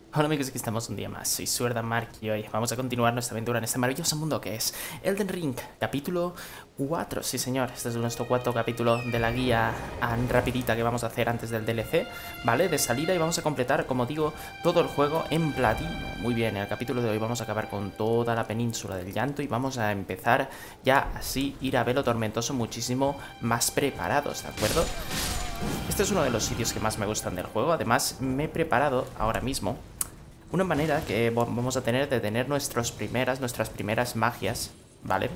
Hola amigos, aquí estamos un día más, soy Suerda Mark y hoy vamos a continuar nuestra aventura en este maravilloso mundo que es Elden Ring, capítulo 4, sí señor, este es nuestro cuarto capítulo de la guía rapidita que vamos a hacer antes del DLC, ¿vale? De salida y vamos a completar, como digo, todo el juego en platino. Muy bien, en el capítulo de hoy vamos a acabar con toda la península del llanto y vamos a empezar ya así ir a Velo Tormentoso muchísimo más preparados, ¿de acuerdo? Este es uno de los sitios que más me gustan del juego, además me he preparado ahora mismo una manera que vamos a tener de tener nuestras primeras magias, ¿vale?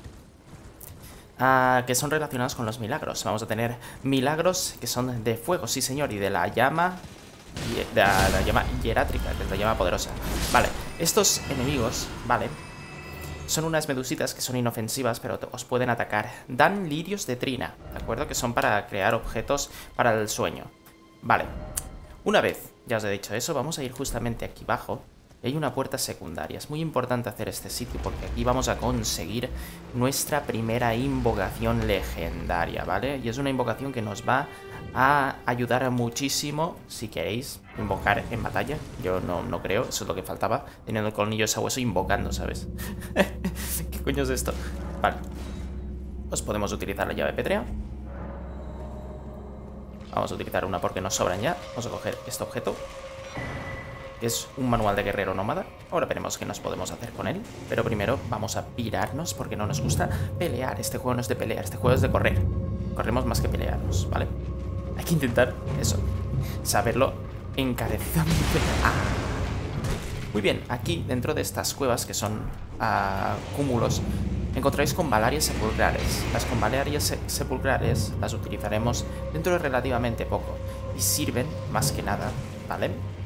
Que son relacionadas con los milagros. Vamos a tener milagros que son de fuego, sí señor, y de la llama, de la llama hierátrica, que es la llama poderosa. Vale, estos enemigos, ¿vale? Son unas medusitas que son inofensivas, pero os pueden atacar. Dan lirios de trina, ¿de acuerdo? Que son para crear objetos para el sueño. Vale. Una vez ya os he dicho eso, vamos a ir justamente aquí abajo. Y hay una puerta secundaria. Es muy importante hacer este sitio porque aquí vamos a conseguir nuestra primera invocación legendaria, ¿vale? Y es una invocación que nos va a ayudar muchísimo si queréis invocar en batalla. Yo no creo, eso es lo que faltaba. Teniendo el colmillo ese hueso invocando, ¿sabes? ¿Qué coño es esto? Vale. Pues podemos utilizar la llave pétrea. Vamos a utilizar una porque nos sobran ya. Vamos a coger este objeto, que es un manual de guerrero nómada. Ahora veremos qué nos podemos hacer con él. Pero primero vamos a pirarnos porque no nos gusta pelear. Este juego no es de pelear, este juego es de correr. Corremos más que pelearnos, ¿vale? Hay que intentar eso, saberlo encarecidamente. Muy bien, aquí dentro de estas cuevas que son cúmulos, encontráis convalarias sepulcrales. Las convalarias sepulcrales las utilizaremos dentro de relativamente poco y sirven más que nada, ¿vale?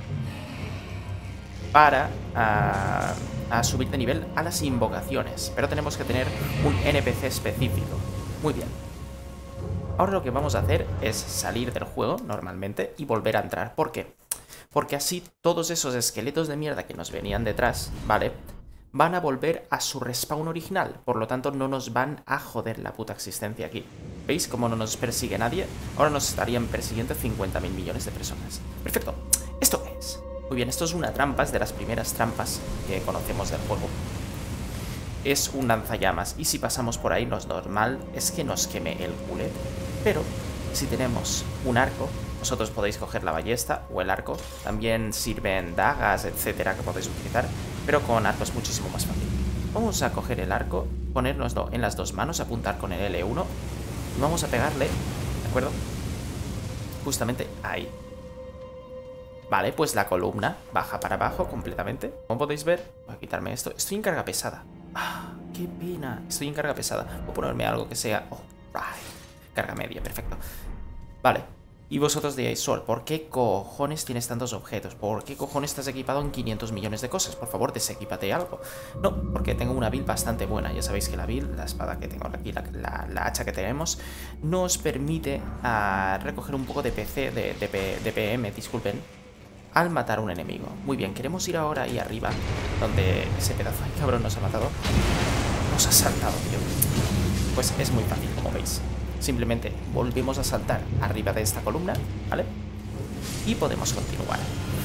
Para subir de nivel a las invocaciones, pero tenemos que tener un NPC específico. Muy bien. Ahora lo que vamos a hacer es salir del juego normalmente y volver a entrar. ¿Por qué? Porque así todos esos esqueletos de mierda que nos venían detrás, ¿vale? Van a volver a su respawn original. Por lo tanto, no nos van a joder la puta existencia aquí. ¿Veis cómo no nos persigue nadie? Ahora nos estarían persiguiendo 50.000 millones de personas. Perfecto. ¿Esto qué es? Muy bien, esto es una trampa, es de las primeras trampas que conocemos del juego. Es un lanzallamas y si pasamos por ahí, lo normal es que nos queme el culete. Pero si tenemos un arco, vosotros podéis coger la ballesta o el arco. También sirven dagas, etcétera, que podéis utilizar, pero con arco es muchísimo más fácil. Vamos a coger el arco, ponérnoslo en las dos manos, apuntar con el L1 y vamos a pegarle, ¿de acuerdo? Justamente ahí. Vale, pues la columna baja para abajo completamente. Como podéis ver, voy a quitarme esto. Estoy en carga pesada. ¡Qué pena! Estoy en carga pesada. Voy a ponerme algo que sea... carga media, perfecto. Vale. Y vosotros diréis, Sol, ¿por qué cojones tienes tantos objetos? ¿Por qué cojones estás equipado en 500 millones de cosas? Por favor, desequípate algo. No, porque tengo una build bastante buena. Ya sabéis que la build, la espada que tengo aquí, la hacha que tenemos, nos permite recoger un poco de de PM, disculpen, al matar a un enemigo. Muy bien, queremos ir ahora ahí arriba, donde ese pedazo de cabrón nos ha matado. Nos ha saltado, tío. Pues es muy fácil, como veis. Simplemente volvemos a saltar arriba de esta columna, ¿vale? Y podemos continuar.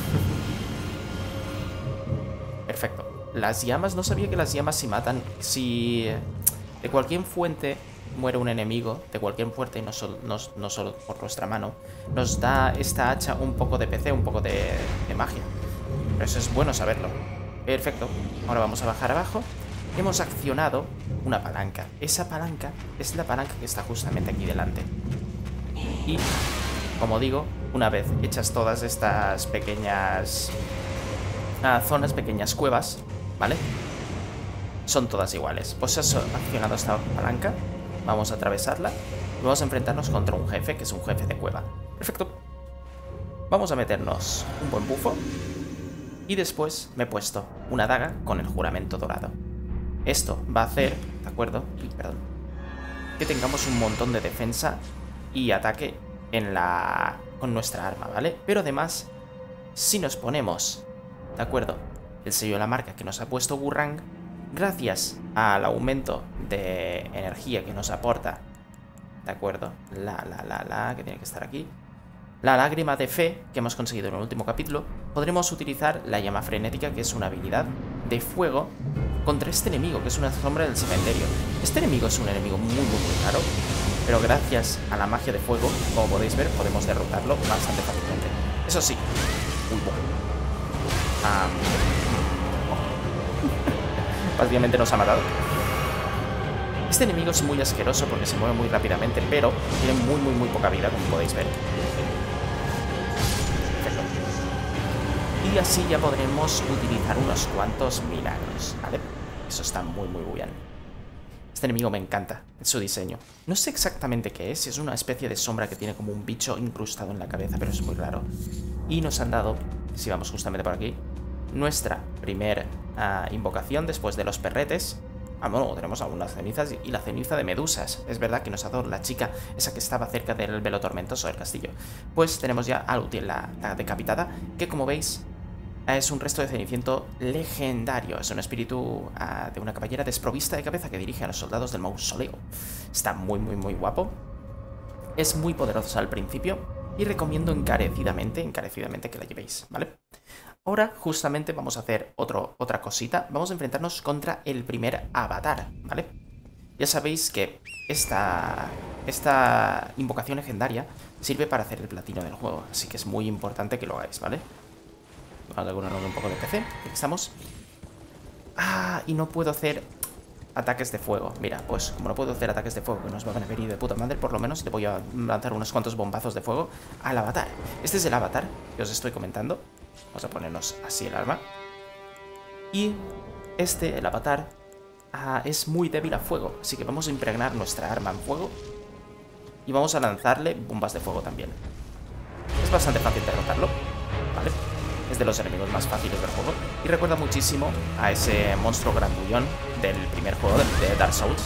Perfecto. Las llamas, no sabía que las llamas si matan... Si de cualquier fuente muere un enemigo, de cualquier fuente, no solo por nuestra mano, nos da esta hacha un poco de PC, un poco de magia. Pero eso es bueno saberlo. Perfecto. Ahora vamos a bajar abajo. Hemos accionado una palanca. Esa palanca es la palanca que está justamente aquí delante. Y, como digo, una vez hechas todas estas pequeñas zonas, pequeñas cuevas, ¿vale? Son todas iguales. Pues eso, accionado esta palanca, vamos a atravesarla y vamos a enfrentarnos contra un jefe, que es un jefe de cueva. Perfecto. Vamos a meternos un buen bufo. Y después me he puesto una daga con el juramento dorado. Esto va a hacer, ¿de acuerdo? Perdón. Que tengamos un montón de defensa y ataque con nuestra arma, ¿vale? Pero además, si nos ponemos, ¿de acuerdo? El sello de la marca que nos ha puesto Gurrang, gracias al aumento de energía que nos aporta, ¿de acuerdo? Que tiene que estar aquí. la lágrima de fe que hemos conseguido en el último capítulo, podremos utilizar la llama frenética, que es una habilidad de fuego contra este enemigo, que es una sombra del cementerio. Este enemigo es un enemigo muy raro, pero gracias a la magia de fuego, como podéis ver, podemos derrotarlo bastante fácilmente. Eso sí. Uy, básicamente nos ha matado. Este enemigo es muy asqueroso porque se mueve muy rápidamente, pero tiene muy poca vida, como podéis ver. Perfecto. Y así ya podremos utilizar unos cuantos milagros, ¿vale? Eso está muy bien. Este enemigo me encanta, su diseño. No sé exactamente qué es una especie de sombra que tiene como un bicho incrustado en la cabeza, pero es muy raro. Y nos han dado, si vamos justamente por aquí, nuestra primera invocación después de los perretes. Bueno, tenemos aún las cenizas y la ceniza de medusas. Es verdad que nos ha dado la chica, esa que estaba cerca del velo tormentoso del castillo. Pues tenemos ya a Lúthien, la decapitada, que como veis es un resto de Ceniciento legendario. Es un espíritu de una caballera desprovista de cabeza que dirige a los soldados del mausoleo. Está muy guapo. Es muy poderosa al principio y recomiendo encarecidamente que la llevéis, ¿vale? Ahora justamente vamos a hacer otra cosita. Vamos a enfrentarnos contra el primer avatar, ¿vale? Ya sabéis que esta invocación legendaria sirve para hacer el platino del juego, así que es muy importante que lo hagáis, ¿vale? Vamos a ponernos un poco de PC, aquí estamos. Y no puedo hacer ataques de fuego. Mira, pues como no puedo hacer ataques de fuego, que nos van a venir de puta madre, por lo menos le voy a lanzar unos cuantos bombazos de fuego al avatar. Este es el avatar que os estoy comentando. Vamos a ponernos así el arma. Y el avatar, es muy débil a fuego, así que vamos a impregnar nuestra arma en fuego y vamos a lanzarle bombas de fuego también. Es bastante fácil derrotarlo, ¿vale? Es de los enemigos más fáciles del juego y recuerda muchísimo a ese monstruo grandullón del primer juego de Dark Souls.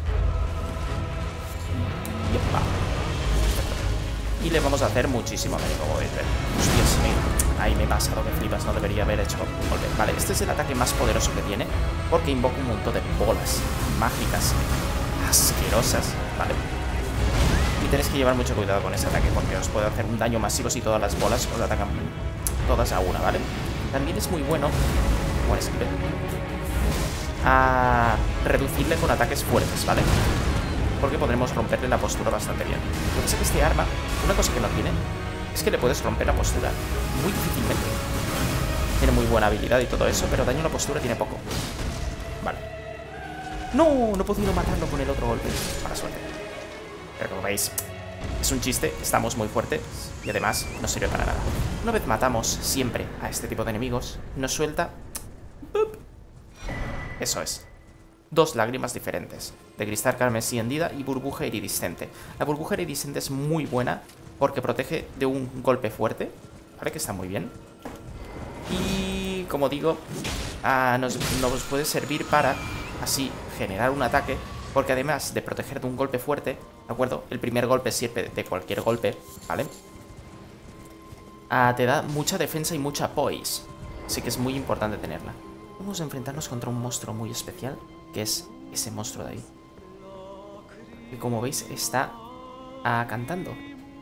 Y le vamos a hacer muchísimo daño, como podéis ver. Hostias, ahí me he pasado, que flipas, no debería haber hecho un golpe. Vale, este es el ataque más poderoso que tiene, porque invoca un montón de bolas mágicas asquerosas, ¿vale? Y tenéis que llevar mucho cuidado con ese ataque, porque os puede hacer un daño masivo si todas las bolas os atacan todas a una, ¿vale? También es muy bueno, como esquive, a reducirle con ataques fuertes, ¿vale? Porque podremos romperle la postura bastante bien. Lo que pasa es que este arma, una cosa que no tiene, es que le puedes romper la postura muy difícilmente. Tiene muy buena habilidad y todo eso, pero daño a la postura tiene poco. Vale. No he podido matarlo con el otro golpe. Mala suerte. Pero como veis, es un chiste, estamos muy fuertes y además no sirve para nada. Una vez matamos siempre a este tipo de enemigos, nos suelta... ¡Bup! Eso es. 2 lágrimas diferentes, de cristal carmesí hendida y burbuja iridiscente. La burbuja iridiscente es muy buena porque protege de un golpe fuerte, ¿vale? Que está muy bien. Y como digo, nos puede servir para así generar un ataque, porque además de proteger de un golpe fuerte, ¿de acuerdo? El primer golpe sirve de cualquier golpe, ¿vale? Te da mucha defensa y mucha poise, así que es muy importante tenerla. Vamos a enfrentarnos contra un monstruo muy especial, que es ese monstruo de ahí, que como veis está cantando.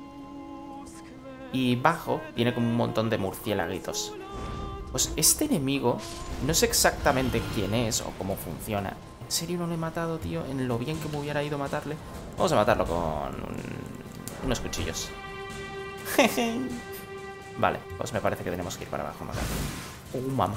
Y bajo viene como un montón de murciélaguitos. Pues este enemigo, no sé exactamente quién es o cómo funciona. ¿En serio no lo he matado, tío? En lo bien que me hubiera ido matarle. Vamos a matarlo con unos cuchillos. Vale, pues me parece que tenemos que ir para abajo a matarlo. Mamá.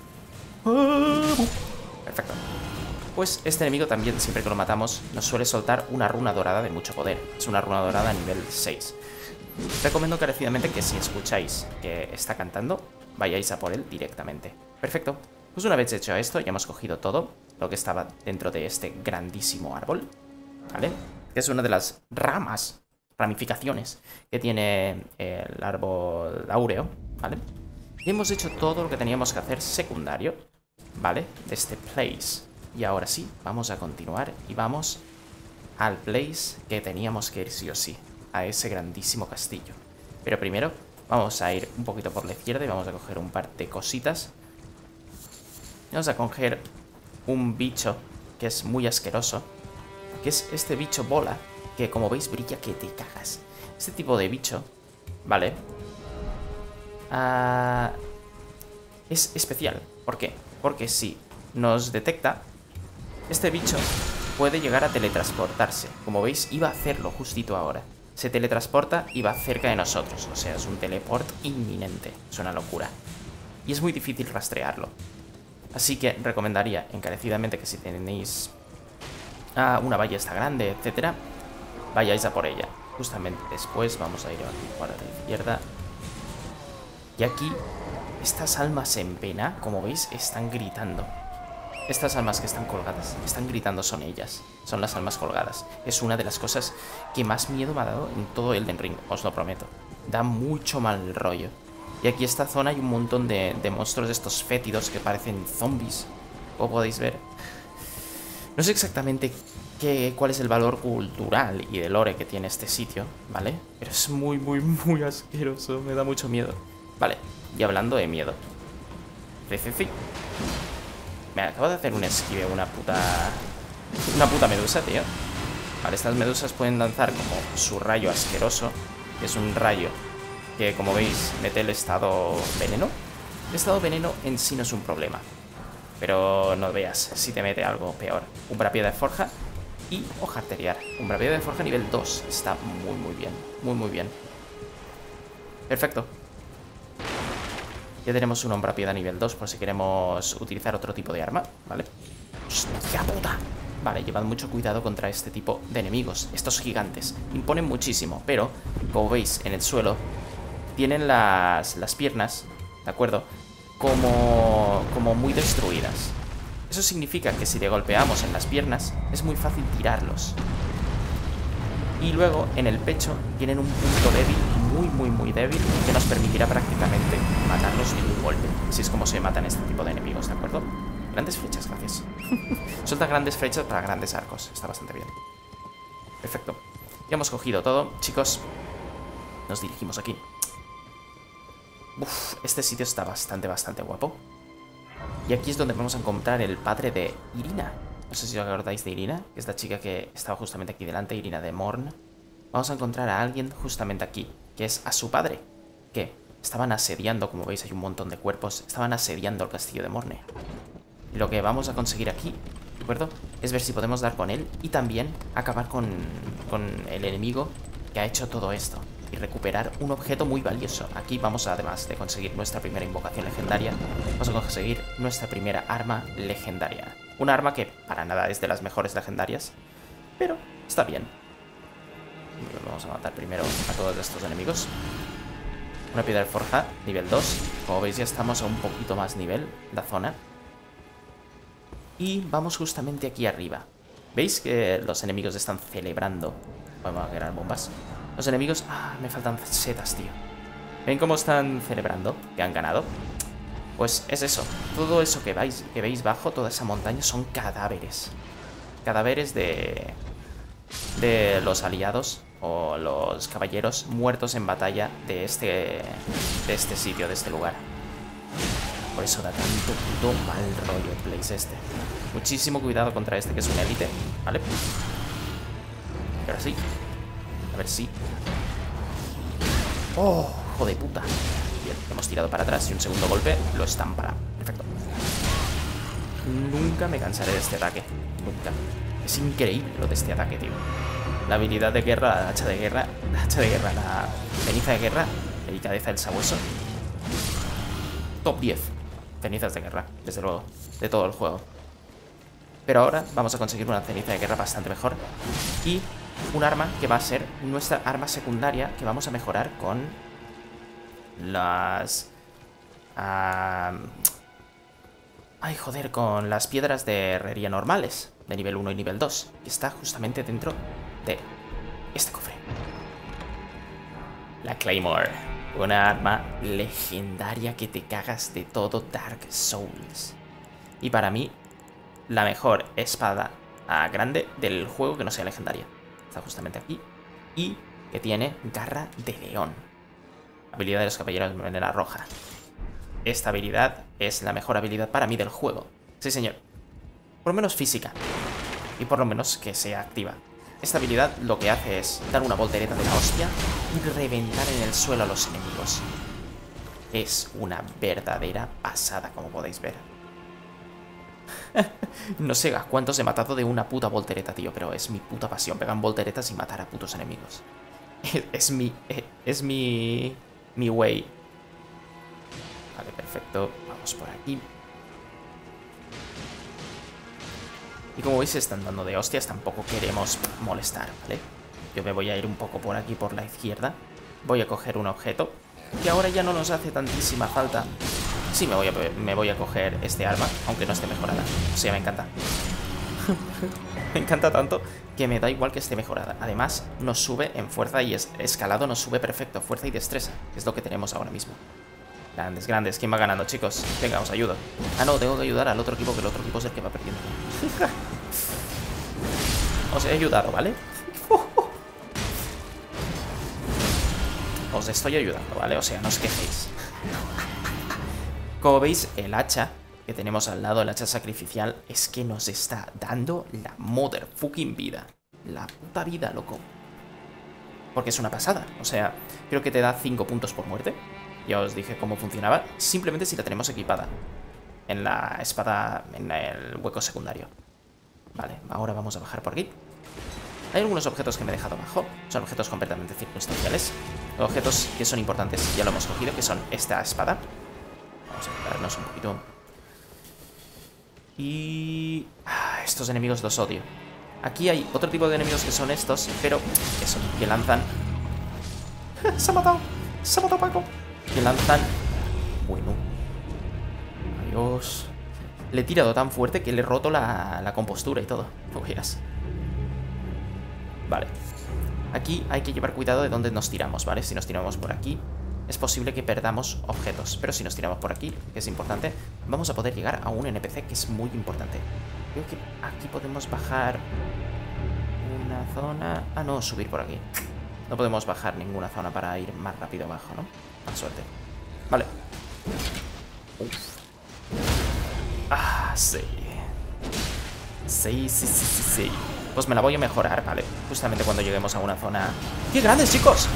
Perfecto. Pues este enemigo también, siempre que lo matamos, nos suele soltar una runa dorada de mucho poder. Es una runa dorada a nivel 6. Recomiendo encarecidamente que si escucháis que está cantando, vayáis a por él directamente. Perfecto. Pues una vez hecho esto, ya hemos cogido todo lo que estaba dentro de este grandísimo árbol, ¿vale? Que es una de las ramificaciones que tiene el árbol áureo, ¿vale? Y hemos hecho todo lo que teníamos que hacer secundario, ¿vale? De este place. Y ahora sí, vamos a continuar y vamos al place que teníamos que ir sí o sí, a ese grandísimo castillo. Pero primero vamos a ir un poquito por la izquierda y vamos a coger un par de cositas. Vamos a coger un bicho que es muy asqueroso, que es este bicho bola, que como veis brilla que te cagas. Este tipo de bicho Vale. Es especial. ¿Por qué? Porque si nos detecta, este bicho puede llegar a teletransportarse. Como veis, iba a hacerlo justito ahora. Se teletransporta y va cerca de nosotros. O sea, es un teleport inminente. Es una locura. Y es muy difícil rastrearlo. Así que recomendaría encarecidamente que si tenéis una ballesta grande, etcétera, vayáis a por ella. Justamente después vamos a ir aquí para la izquierda. Y aquí, estas almas en pena, como veis, están gritando. Estas almas que están colgadas, están gritando, son ellas. Son las almas colgadas. Es una de las cosas que más miedo me ha dado en todo Elden Ring, os lo prometo. Da mucho mal rollo. Y aquí esta zona hay un montón de monstruos de estos fétidos que parecen zombies, como podéis ver. No sé exactamente cuál es el valor cultural y de lore que tiene este sitio, ¿vale? Pero es muy, muy, muy asqueroso, me da mucho miedo. Vale, y hablando de miedo. Me acabo de hacer un esquive, una puta medusa, tío. Vale, estas medusas pueden lanzar como su rayo asqueroso, que es un rayo que, como veis, mete el estado veneno. El estado veneno en sí no es un problema, pero no veas si te mete algo peor. Umbrapiedra de forja y hoja arterial. Umbrapiedra de forja nivel 2. Está muy, muy bien. Muy, muy bien. Perfecto. Ya tenemos una umbrapiedra nivel 2 por si queremos utilizar otro tipo de arma, ¿vale? ¡Hostia puta! Vale, llevad mucho cuidado contra este tipo de enemigos. Estos gigantes imponen muchísimo, pero, como veis en el suelo, tienen las piernas, ¿de acuerdo? Como muy destruidas. Eso significa que si le golpeamos en las piernas, es muy fácil tirarlos. Y luego, en el pecho, tienen un punto débil, muy, muy, muy débil, que nos permitirá prácticamente matarlos de un golpe. Así es como se matan este tipo de enemigos, ¿de acuerdo? Grandes flechas, gracias. Suelta grandes flechas para grandes arcos. Está bastante bien. Perfecto. Ya hemos cogido todo, chicos. Nos dirigimos aquí. Uf, este sitio está bastante guapo. Y aquí es donde vamos a encontrar el padre de Irina. No sé si os acordáis de Irina, que es la chica que estaba justamente aquí delante, Irina de Morn. Vamos a encontrar a alguien justamente aquí, que es a su padre, que estaban asediando, como veis hay un montón de cuerpos, estaban asediando el castillo de Morne. Y lo que vamos a conseguir aquí, ¿de acuerdo? Es ver si podemos dar con él y también acabar con el enemigo que ha hecho todo esto. Y recuperar un objeto muy valioso. Aquí vamos, además de conseguir nuestra primera invocación legendaria, vamos a conseguir nuestra primera arma legendaria. Una arma que para nada es de las mejores legendarias, pero está bien. Vamos a matar primero a todos estos enemigos. Una piedra de forja, nivel 2. Como veis ya estamos a un poquito más nivel la zona. Y vamos justamente aquí arriba. ¿Veis que los enemigos están celebrando? Vamos a crear bombas. Los enemigos... me faltan setas, tío. ¿Ven cómo están celebrando? Que han ganado. Pues es eso. Todo eso que veis bajo, toda esa montaña, son cadáveres. Cadáveres de los aliados o los caballeros muertos en batalla de este sitio, de este lugar. Por eso da tanto puto mal rollo el place este. Muchísimo cuidado contra este, que es un élite, ¿vale? Y ahora sí. A ver si... ¡Oh! ¡Hijo de puta! Bien, hemos tirado para atrás y un segundo golpe lo estampará. Perfecto. Nunca me cansaré de este ataque. Nunca. Es increíble lo de este ataque, tío. La habilidad de guerra, la hacha de guerra, la ceniza de guerra, delicadeza del sabueso. Top 10 cenizas de guerra, desde luego, de todo el juego. Pero ahora vamos a conseguir una ceniza de guerra bastante mejor. Y un arma que va a ser nuestra arma secundaria, que vamos a mejorar con las... ay, joder, con las piedras de herrería normales, de nivel 1 y nivel 2, que está justamente dentro de este cofre. La Claymore, una arma legendaria que te cagas de todo Dark Souls. Y para mí, la mejor espada grande del juego que no sea legendaria. Está justamente aquí. Y que tiene garra de león. Habilidad de los caballeros de manera roja. Esta habilidad es la mejor habilidad para mí del juego. Sí, señor. Por lo menos física. Y por lo menos que sea activa. Esta habilidad lo que hace es dar una voltereta de la hostia y reventar en el suelo a los enemigos. Es una verdadera pasada, como podéis ver. No sé a cuántos he matado de una puta voltereta, tío, pero es mi puta pasión, pegar volteretas y matar a putos enemigos. Es mi way. Vale, perfecto. Vamos por aquí. Y como veis, se están dando de hostias, tampoco queremos molestar, ¿vale? Yo me voy a ir un poco por aquí, por la izquierda. Voy a coger un objeto, que ahora ya no nos hace tantísima falta. Sí, me voy a coger este arma, aunque no esté mejorada. O sea, me encanta. Me encanta tanto que me da igual que esté mejorada. Además, nos sube en fuerza y escalado nos sube perfecto. Fuerza y destreza, que es lo que tenemos ahora mismo. Grandes, grandes. ¿Quién va ganando, chicos? Venga, os ayudo. Ah, no, tengo que ayudar al otro equipo, que el otro equipo es el que va perdiendo. Os he ayudado, ¿vale? Os estoy ayudando, ¿vale? O sea, no os quejéis. Como veis, el hacha que tenemos al lado, el hacha sacrificial, es que nos está dando la motherfucking vida. La puta vida, loco. Porque es una pasada. O sea, creo que te da 5 puntos por muerte. Ya os dije cómo funcionaba. Simplemente si la tenemos equipada en la espada, en el hueco secundario. Vale, ahora vamos a bajar por aquí. Hay algunos objetos que me he dejado abajo. Son objetos completamente circunstanciales. Objetos que son importantes, ya lo hemos cogido, que son esta espada. Vamos a darnos un poquito. Y... estos enemigos los odio. Aquí hay otro tipo de enemigos que son estos, pero eso, que lanzan... ¡Se ha matado! ¡Se ha matado Paco! Que lanzan... Bueno. Adiós. Le he tirado tan fuerte que le he roto la compostura y todo. No veas. Vale. Aquí hay que llevar cuidado de dónde nos tiramos, ¿vale? Si nos tiramos por aquí, es posible que perdamos objetos. Pero si nos tiramos por aquí, que es importante, vamos a poder llegar a un NPC que es muy importante. Creo que aquí podemos bajar una zona... Ah, no, subir por aquí. No podemos bajar ninguna zona para ir más rápido abajo, ¿no? Más suerte. Vale. Uf. Ah, sí. Sí. Pues me la voy a mejorar, ¿vale? Justamente cuando lleguemos a una zona... ¡Qué grandes, chicos!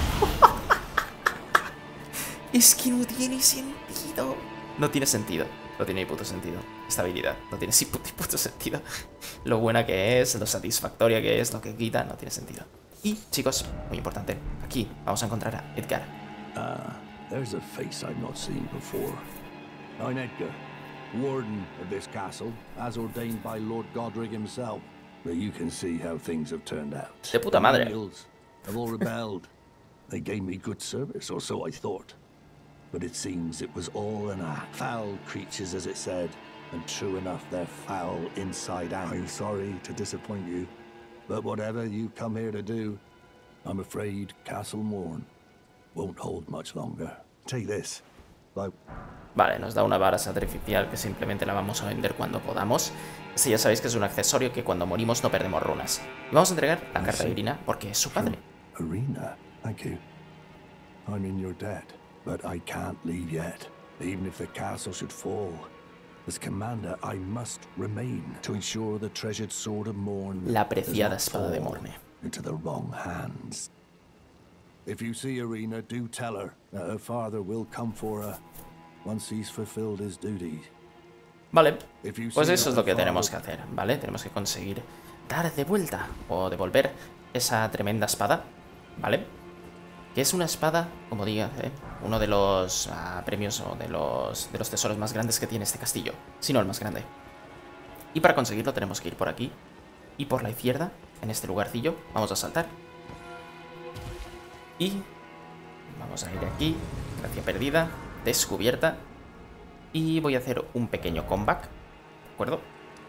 Es que no tiene sentido. No tiene sentido. No tiene ni puto sentido. Esta habilidad no tiene ni puto sentido. Lo buena que es, lo satisfactoria que es, lo que quita, no tiene sentido. Y, chicos, muy importante, aquí vamos a encontrar a Edgar. There's a face I've not seen before. I'm Edgar, warden of this castle, as ordained by Lord Godric himself. But you can see how things have turned out. De puta madre. The Menials have all rebelled. They gave me good service, or so I thought. But it seems it was all an act. Foul creatures, as it said. And true enough, they're foul inside out. I'm sorry to disappoint you, but whatever you come here to do, I'm afraid Castle Morn won't hold much longer. Take this. Vale, nos da una vara sacrificial que simplemente la vamos a vender cuando podamos. Si ya sabéis que es un accesorio que cuando morimos no perdemos runas. Y vamos a entregar la carta de Irina porque es su padre. Irina, thank you. I'm in your debt, but I can't leave yet. Even if the castle should fall, as commander, I must remain to ensure the treasured sword of Morn. La apreciada espada de Morne. Into the wrong hands. If you see Irina, do tell her that her father will come for her once he's fulfilled his duty. Vale, pues eso es lo que tenemos que hacer, ¿vale? Tenemos que conseguir dar de vuelta o devolver esa tremenda espada, ¿vale? Que es una espada, como diga, uno de los premios o de los tesoros más grandes que tiene este castillo, si no el más grande. Y para conseguirlo tenemos que ir por aquí y por la izquierda, en este lugarcillo, vamos a saltar. Y vamos a ir aquí, gracia perdida, descubierta. Y voy a hacer un pequeño comeback, ¿de acuerdo?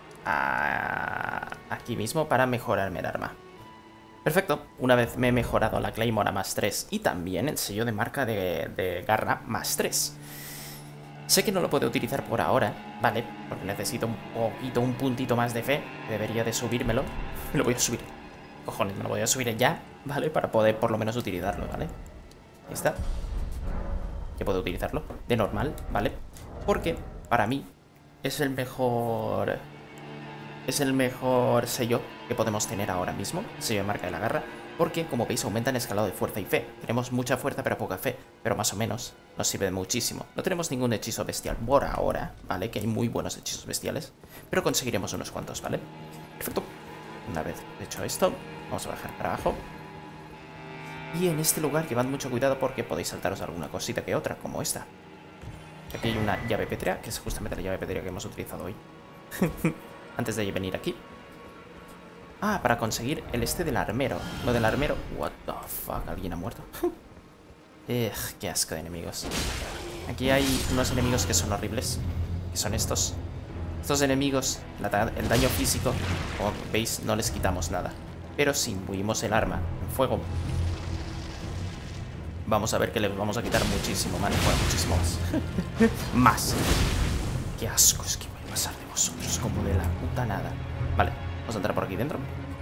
Aquí mismo para mejorarme el arma. Perfecto, una vez me he mejorado la Claymore a +3 y también el sello de marca de garra +3. Sé que no lo puedo utilizar por ahora, ¿vale? Porque necesito un puntito más de fe. Debería de subírmelo. Me lo voy a subir. Cojones, me lo voy a subir ya, ¿vale? Para poder por lo menos utilizarlo, ¿vale? Ahí está. Ya puedo utilizarlo de normal, ¿vale? Porque para mí es el mejor es el mejor sello que podemos tener ahora mismo, sello de marca de la garra, porque como veis aumenta en escalado de fuerza y fe. Tenemos mucha fuerza pero poca fe, pero más o menos nos sirve muchísimo. No tenemos ningún hechizo bestial por ahora, ¿vale? Que hay muy buenos hechizos bestiales, pero conseguiremos unos cuantos, ¿vale? Perfecto. Una vez hecho esto, vamos a bajar para abajo. Y en este lugar llevad mucho cuidado porque podéis saltaros alguna cosita que otra, como esta. Aquí hay una llave pétrea, que es justamente la llave pétrea que hemos utilizado hoy. Antes de venir aquí. Ah, para conseguir el este del armero. Lo del armero... What the fuck, ¿alguien ha muerto? Qué asco de enemigos. Aquí hay unos enemigos que son horribles. Que son estos. Estos enemigos, el daño físico, como veis, no les quitamos nada. Pero si imbuimos el arma en fuego, vamos a ver que le vamos a quitar muchísimo, ¿vale? Bueno, muchísimo más. Más. Qué asco, es que voy a pasar de vosotros como de la puta nada. Vale, vamos a entrar por aquí dentro.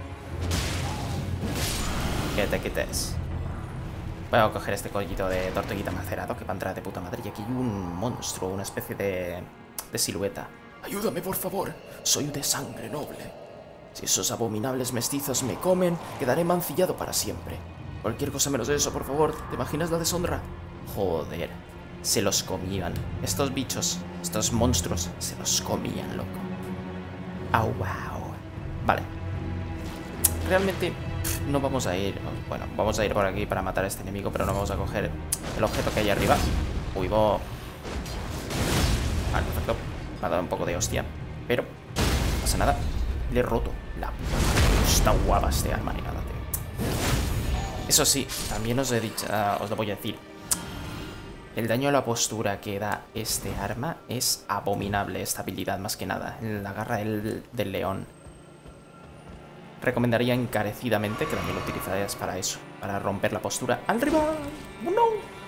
¿Qué te quites? Voy a coger este collito de tortuguita macerado que va a entrar de puta madre. Y aquí hay un monstruo, una especie de silueta. Ayúdame, por favor. Soy de sangre noble. Si esos abominables mestizos me comen, quedaré mancillado para siempre. Cualquier cosa menos eso, por favor. ¿Te imaginas la deshonra? Joder. Se los comían. Estos bichos, estos monstruos, se los comían, loco. Au, wow. Vale. Realmente no vamos a ir... Bueno, vamos a ir por aquí para matar a este enemigo, pero no vamos a coger el objeto que hay arriba. Uy, Vale, perfecto. Me ha dado un poco de hostia, pero no pasa nada. Le he roto la puta madre. Está guapa este arma ni nada, tío. Eso sí, también os he dicho, os lo voy a decir. El daño a la postura que da este arma es abominable. Esta habilidad más que nada. La garra del león. Recomendaría encarecidamente que también lo utilizarías para eso. Para romper la postura al rival. ¡No!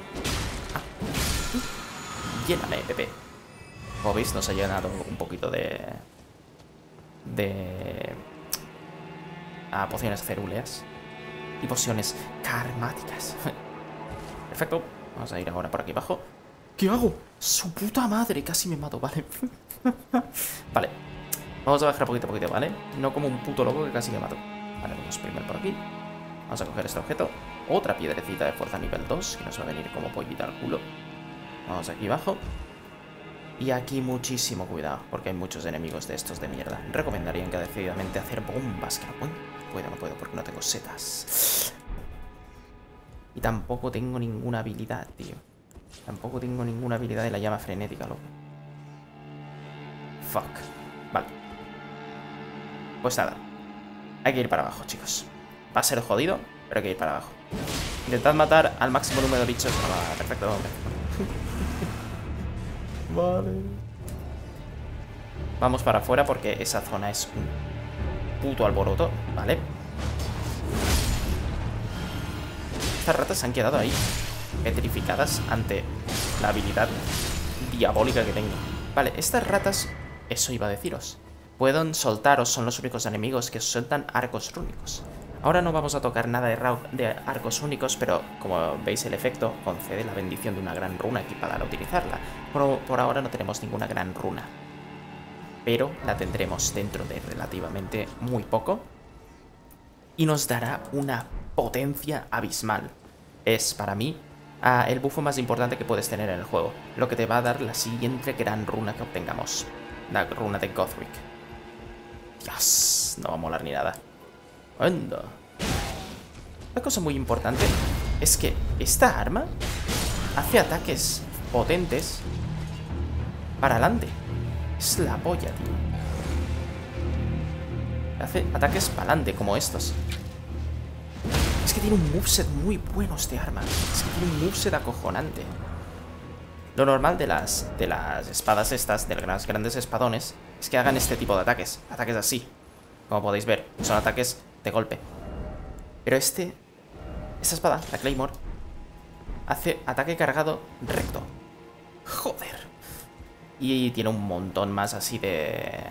Lléname, Pepe. Como veis, nos ha llenado un poquito de pociones cerúleas y pociones karmáticas. Perfecto. Vamos a ir ahora por aquí abajo. ¿Qué hago? ¡Su puta madre! Casi me mato, ¿vale? Vale. Vamos a bajar poquito a poquito, ¿vale? No como un puto loco que casi me mato. Vale, vamos primero por aquí. Vamos a coger este objeto. Otra piedrecita de fuerza nivel 2, que nos va a venir como pollita al culo. Vamos aquí abajo. Y aquí muchísimo cuidado, porque hay muchos enemigos de estos de mierda. Recomendaría encarecidamente hacer bombas, que no puedo porque no tengo setas. Y tampoco tengo ninguna habilidad, tío. Tampoco tengo ninguna habilidad de la llama frenética, loco. Fuck. Vale. Pues nada. Hay que ir para abajo, chicos. Va a ser jodido, pero hay que ir para abajo. Intentad matar al máximo número de bichos. Ah, perfecto, hombre. Vale. Vamos para afuera porque esa zona es un puto alboroto, ¿vale? Estas ratas se han quedado ahí, petrificadas ante la habilidad diabólica que tengo. Vale, estas ratas, eso iba a deciros, pueden soltaros, son los únicos enemigos que sueltan arcos rúnicos. Ahora no vamos a tocar nada de arcos únicos, pero como veis el efecto concede la bendición de una gran runa equipada al utilizarla. Por ahora no tenemos ninguna gran runa, pero la tendremos dentro de relativamente muy poco y nos dará una potencia abismal. Es para mí el bufo más importante que puedes tener en el juego, lo que te va a dar la siguiente gran runa que obtengamos, la runa de Gothric. Dios, no va a molar ni nada. Anda. Una cosa muy importante es que esta arma hace ataques potentes para adelante. Es la polla, tío. Hace ataques para adelante como estos. Es que tiene un moveset muy bueno este arma. Es que tiene un moveset acojonante. Lo normal de las espadas estas, de los grandes espadones, es que hagan este tipo de ataques. Ataques así. Como podéis ver, son ataques de golpe. Pero esta espada, la Claymore, hace ataque cargado recto. Joder. Y tiene un montón más así de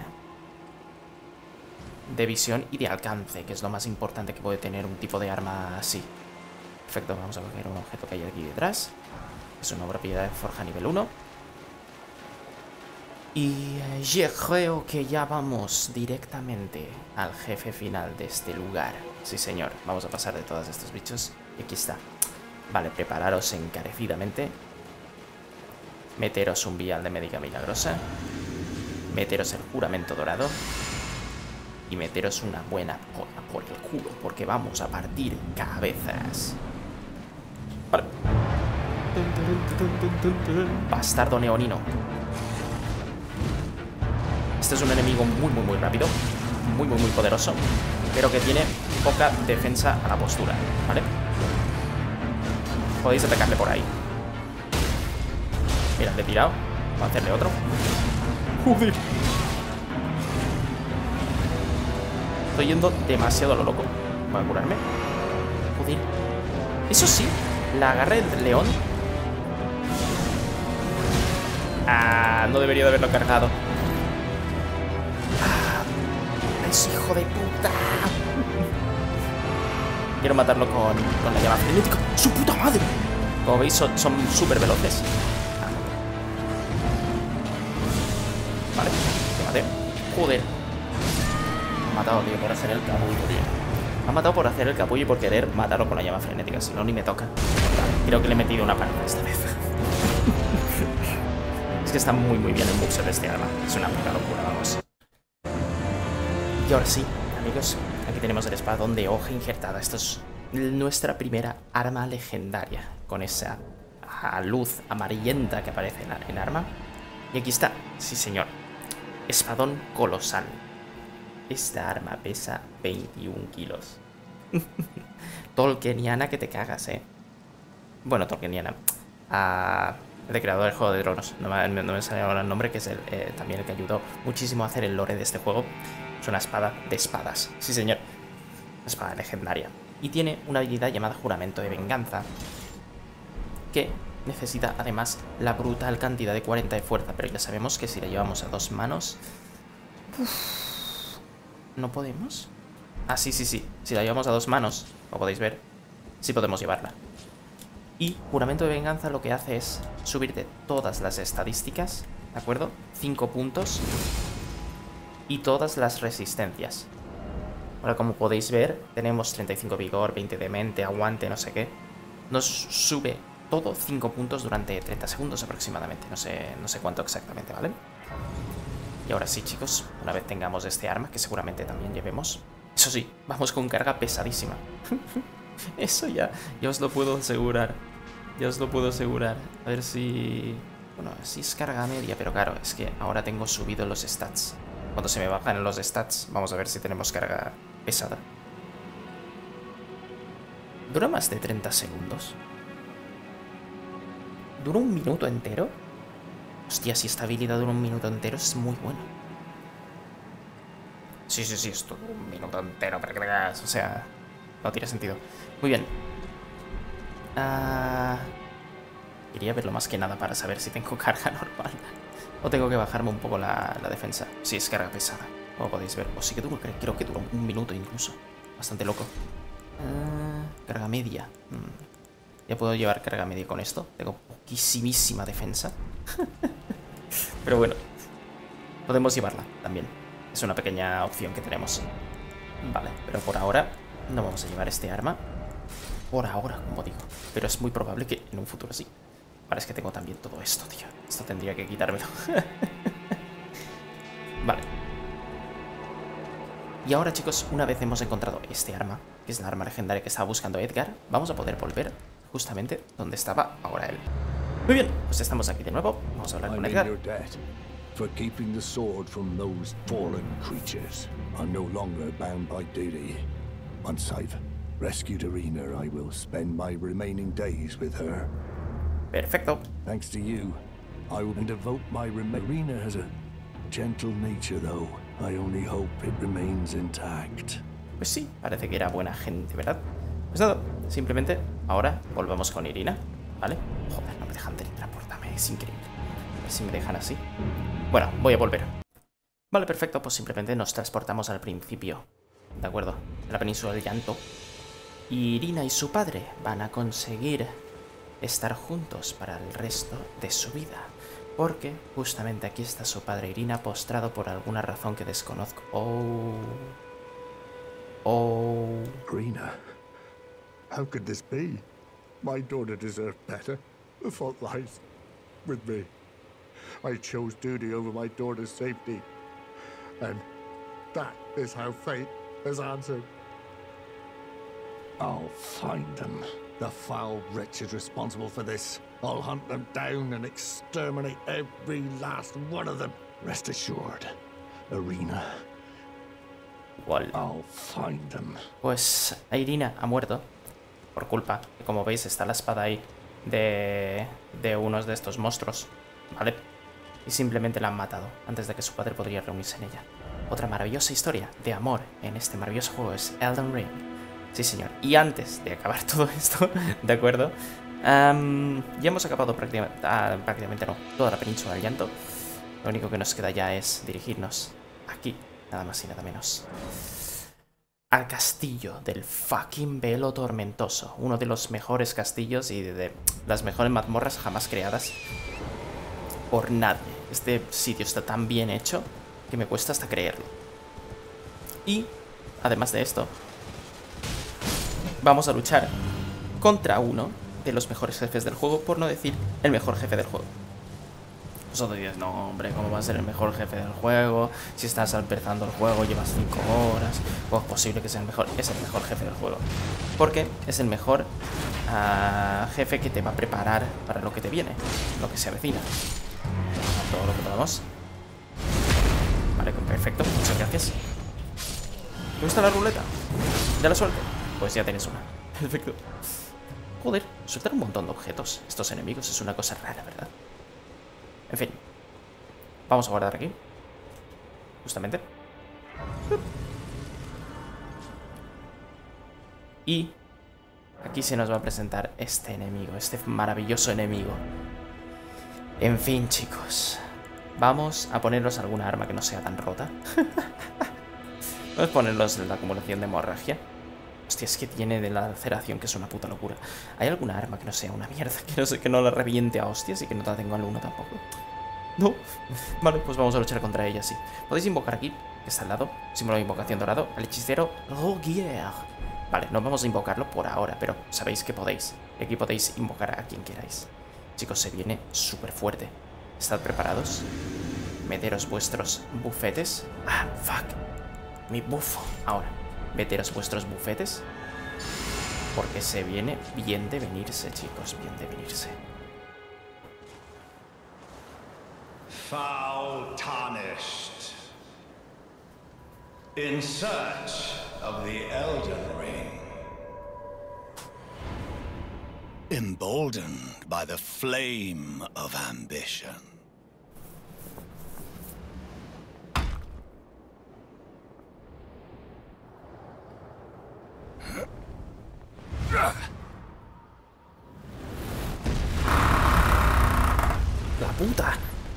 visión y de alcance, que es lo más importante que puede tener un tipo de arma así. Perfecto, vamos a coger un objeto que hay aquí detrás. Es una obra piedra de forja nivel 1. Y yo creo que ya vamos directamente al jefe final de este lugar. Sí, señor. Vamos a pasar de todos estos bichos. Y aquí está. Vale, prepararos encarecidamente. Meteros un vial de médica milagrosa. Meteros el juramento dorado. Y meteros una buena polla por el culo, porque vamos a partir cabezas. Vale. Bastardo neonino. Este es un enemigo muy rápido. Muy poderoso. Pero que tiene poca defensa a la postura, ¿vale? Podéis atacarle por ahí. Mira, le he tirado. Voy a hacerle otro. Joder. Estoy yendo demasiado a lo loco. Voy a curarme. Joder. Eso sí, la agarre del león. Ah, no debería de haberlo cargado. Ah, es hijo de puta. Quiero matarlo con la llama frenética. ¡Su puta madre! Como veis, son súper veloces. Vale, te maté. Joder. Me ha matado, tío, por hacer el capullo, tío. Me ha matado por hacer el capullo y por querer matarlo con la llama frenética. Si no, ni me toca. Vale, creo que le he metido una parte esta vez. Es que está muy bien el moveset de este arma. Es una puta locura, vamos. Y ahora sí, amigos, aquí tenemos el espadón de hoja injertada. Esto es nuestra primera arma legendaria, con esa luz amarillenta que aparece en arma. Y aquí está, sí señor, espadón colosal. Esta arma pesa 21 kilos. Tolkieniana que te cagas, Bueno, Tolkieniana. El creador del Juego de Tronos. No me sale ahora el nombre, que es también el que ayudó muchísimo a hacer el lore de este juego. Es una espada de espadas. Sí, señor. Una espada legendaria. Y tiene una habilidad llamada Juramento de Venganza, que necesita además la brutal cantidad de 40 de fuerza. Pero ya sabemos que si la llevamos a 2 manos... ¿No podemos? Ah, sí. Si la llevamos a 2 manos, como podéis ver, sí podemos llevarla. Y Juramento de Venganza lo que hace es subirte todas las estadísticas, ¿de acuerdo? 5 puntos. Y todas las resistencias. Ahora, como podéis ver, tenemos 35 vigor, 20 de mente, aguante, no sé qué. Nos sube todo 5 puntos durante 30 segundos aproximadamente. No sé cuánto exactamente, ¿vale? Y ahora sí, chicos, una vez tengamos este arma, que seguramente también llevemos. Eso sí, vamos con carga pesadísima. Eso ya os lo puedo asegurar. Ya os lo puedo asegurar. A ver si... Bueno, sí es carga media, pero claro, es que ahora tengo subido los stats. Cuando se me bajan los stats, vamos a ver si tenemos carga pesada. ¿Dura más de 30 segundos? ¿Dura un minuto entero? Hostia, si esta habilidad dura un minuto entero es muy bueno. Sí, esto dura un minuto entero, para que veas. O sea, no tiene sentido. Muy bien. Quería verlo más que nada para saber si tengo carga normal o tengo que bajarme un poco la defensa. Sí, es carga pesada, como podéis ver. O sí que dura, creo que dura un minuto incluso. Bastante loco. Carga media. Ya puedo llevar carga media con esto. Tengo poquísima defensa. Pero bueno, podemos llevarla también. Es una pequeña opción que tenemos. Vale, pero por ahora no vamos a llevar este arma. Por ahora, como digo. Pero es muy probable que en un futuro sí. Vale, es que tengo también todo esto, tío. Esto tendría que quitármelo. Vale. Y ahora, chicos, una vez hemos encontrado este arma, que es la arma legendaria que estaba buscando Edgar, vamos a poder volver justamente donde estaba ahora él. Muy bien, pues estamos aquí de nuevo. Vamos a hablar con Edgar. For keeping the sword from those fallen creatures. I'm no longer bound by duty. Once I've rescued Irina, I will spend my remaining days with her. Perfecto. Thanks to you, I will devote my Irina has a gentle nature, though. I only hope it remains intact. Pues sí, parece que era buena gente, ¿verdad? Pues nada, simplemente ahora volvemos con Irina, ¿vale? Joder, no me dejan teletransportarme, es increíble. A ver si me dejan así. Bueno, voy a volver. Vale, perfecto, pues simplemente nos transportamos al principio, ¿de acuerdo? En la península del llanto. Y Irina y su padre van a conseguir estar juntos para el resto de su vida. Porque justamente aquí está su padre Irina postrado por alguna razón que desconozco. Oh. Oh. Irina, how could this be? My daughter deserved better. The fault lies with me. I chose duty over my daughter's safety. And that is how fate has answered. I'll find them. The foul wretches responsible for this. I'll hunt them down and exterminate every last one of them. Rest assured, Irina. Igual. I'll find them. Pues Irina ha muerto por culpa. Y como veis está la espada ahí de unos de estos monstruos, ¿vale? Y simplemente la han matado antes de que su padre podría reunirse en ella. Otra maravillosa historia de amor en este maravilloso juego es Elden Ring. Sí, señor. Y antes de acabar todo esto, ¿de acuerdo? Ya hemos acabado prácticamente no, toda la península del llanto. Lo único que nos queda ya es dirigirnos aquí, nada más y nada menos, al castillo del fucking Velo Tormentoso. Uno de los mejores castillos y de las mejores mazmorras jamás creadas por nadie. Este sitio está tan bien hecho que me cuesta hasta creerlo. Y, además de esto, vamos a luchar contra uno de los mejores jefes del juego, por no decir el mejor jefe del juego. Vosotros diréis, no hombre, ¿cómo va a ser el mejor jefe del juego? Si estás empezando el juego, llevas 5 horas, ¿cómo es posible que sea el mejor? Es el mejor jefe del juego. Porque es el mejor jefe que te va a preparar para lo que te viene, lo que se avecina. Todo lo que podamos. Vale, perfecto, muchas gracias. ¿Te gusta la ruleta? ¿De la suerte? Pues ya tienes una. Perfecto. Joder, sueltan un montón de objetos estos enemigos, es una cosa rara, ¿verdad? En fin, vamos a guardar aquí, justamente. Y aquí se nos va a presentar este enemigo, este maravilloso enemigo. En fin, chicos, vamos a ponernos alguna arma que no sea tan rota. Vamos a ponernos la acumulación de hemorragia. Hostia, es que tiene de la laceración, que es una puta locura. ¿Hay alguna arma que no sea una mierda? Que no la reviente a hostias y que no la tengo al uno tampoco. No. Vale, pues vamos a luchar contra ella, sí. Podéis invocar aquí, que está al lado. Símbolo de invocación dorado. Al hechicero Rogier. Vale, no vamos a invocarlo por ahora, pero sabéis que podéis. Y aquí podéis invocar a quien queráis. Chicos, se viene súper fuerte. Estad preparados. Meteros vuestros bufetes. Ah, fuck. Mi bufo. Ahora. Meteros vuestros bufetes, porque se viene bien de venirse, chicos, bien de venirse. Foul tarnished. In search of the Elden Ring. Emboldened by the flame of ambition. La puta.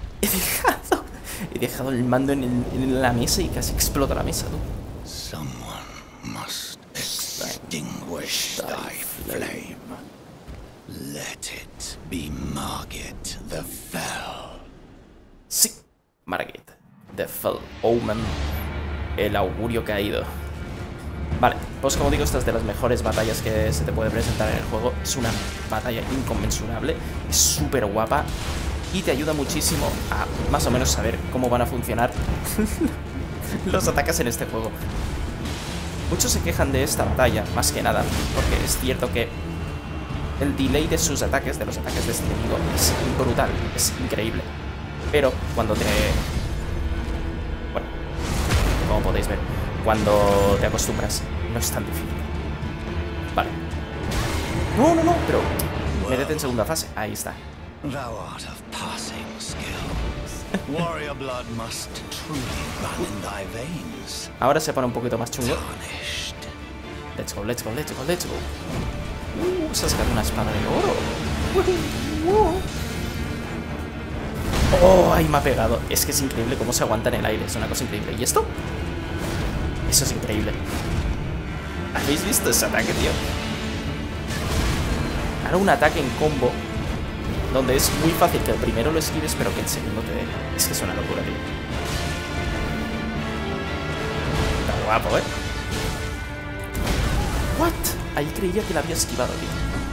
He dejado el mando en la mesa y casi explota la mesa, tú. Someone must extinguish thy flame. Let it be Margit the Fell. Sí, Margit the Fell Omen. El augurio caído. Vale, pues como digo, esta es de las mejores batallas que se te puede presentar en el juego. Es una batalla inconmensurable, es súper guapa y te ayuda muchísimo a más o menos saber cómo van a funcionar los ataques en este juego. Muchos se quejan de esta batalla, más que nada, porque es cierto que el delay de sus ataques, de los ataques de este enemigo, es brutal, es increíble. Pero cuando te... Bueno, como podéis ver, cuando te acostumbras, no es tan difícil. Vale. No, pero... métete en segunda fase. Ahí está. Thou art of passing skill. Warrior blood must truly run in thy veins. Ahora se pone un poquito más chungo. Tarnished. Let's go, let's go, let's go, let's go. Se ha sacado una espada de oro. Oh, ahí me ha pegado. Es que es increíble cómo se aguanta en el aire. Es una cosa increíble. ¿Y esto? Eso es increíble. ¿Habéis visto ese ataque, tío? Ahora un ataque en combo donde es muy fácil que el primero lo esquives, pero que el segundo te dé. Es que es una locura, tío. Está guapo, ¿eh? ¿What? Ahí creía que la había esquivado, tío.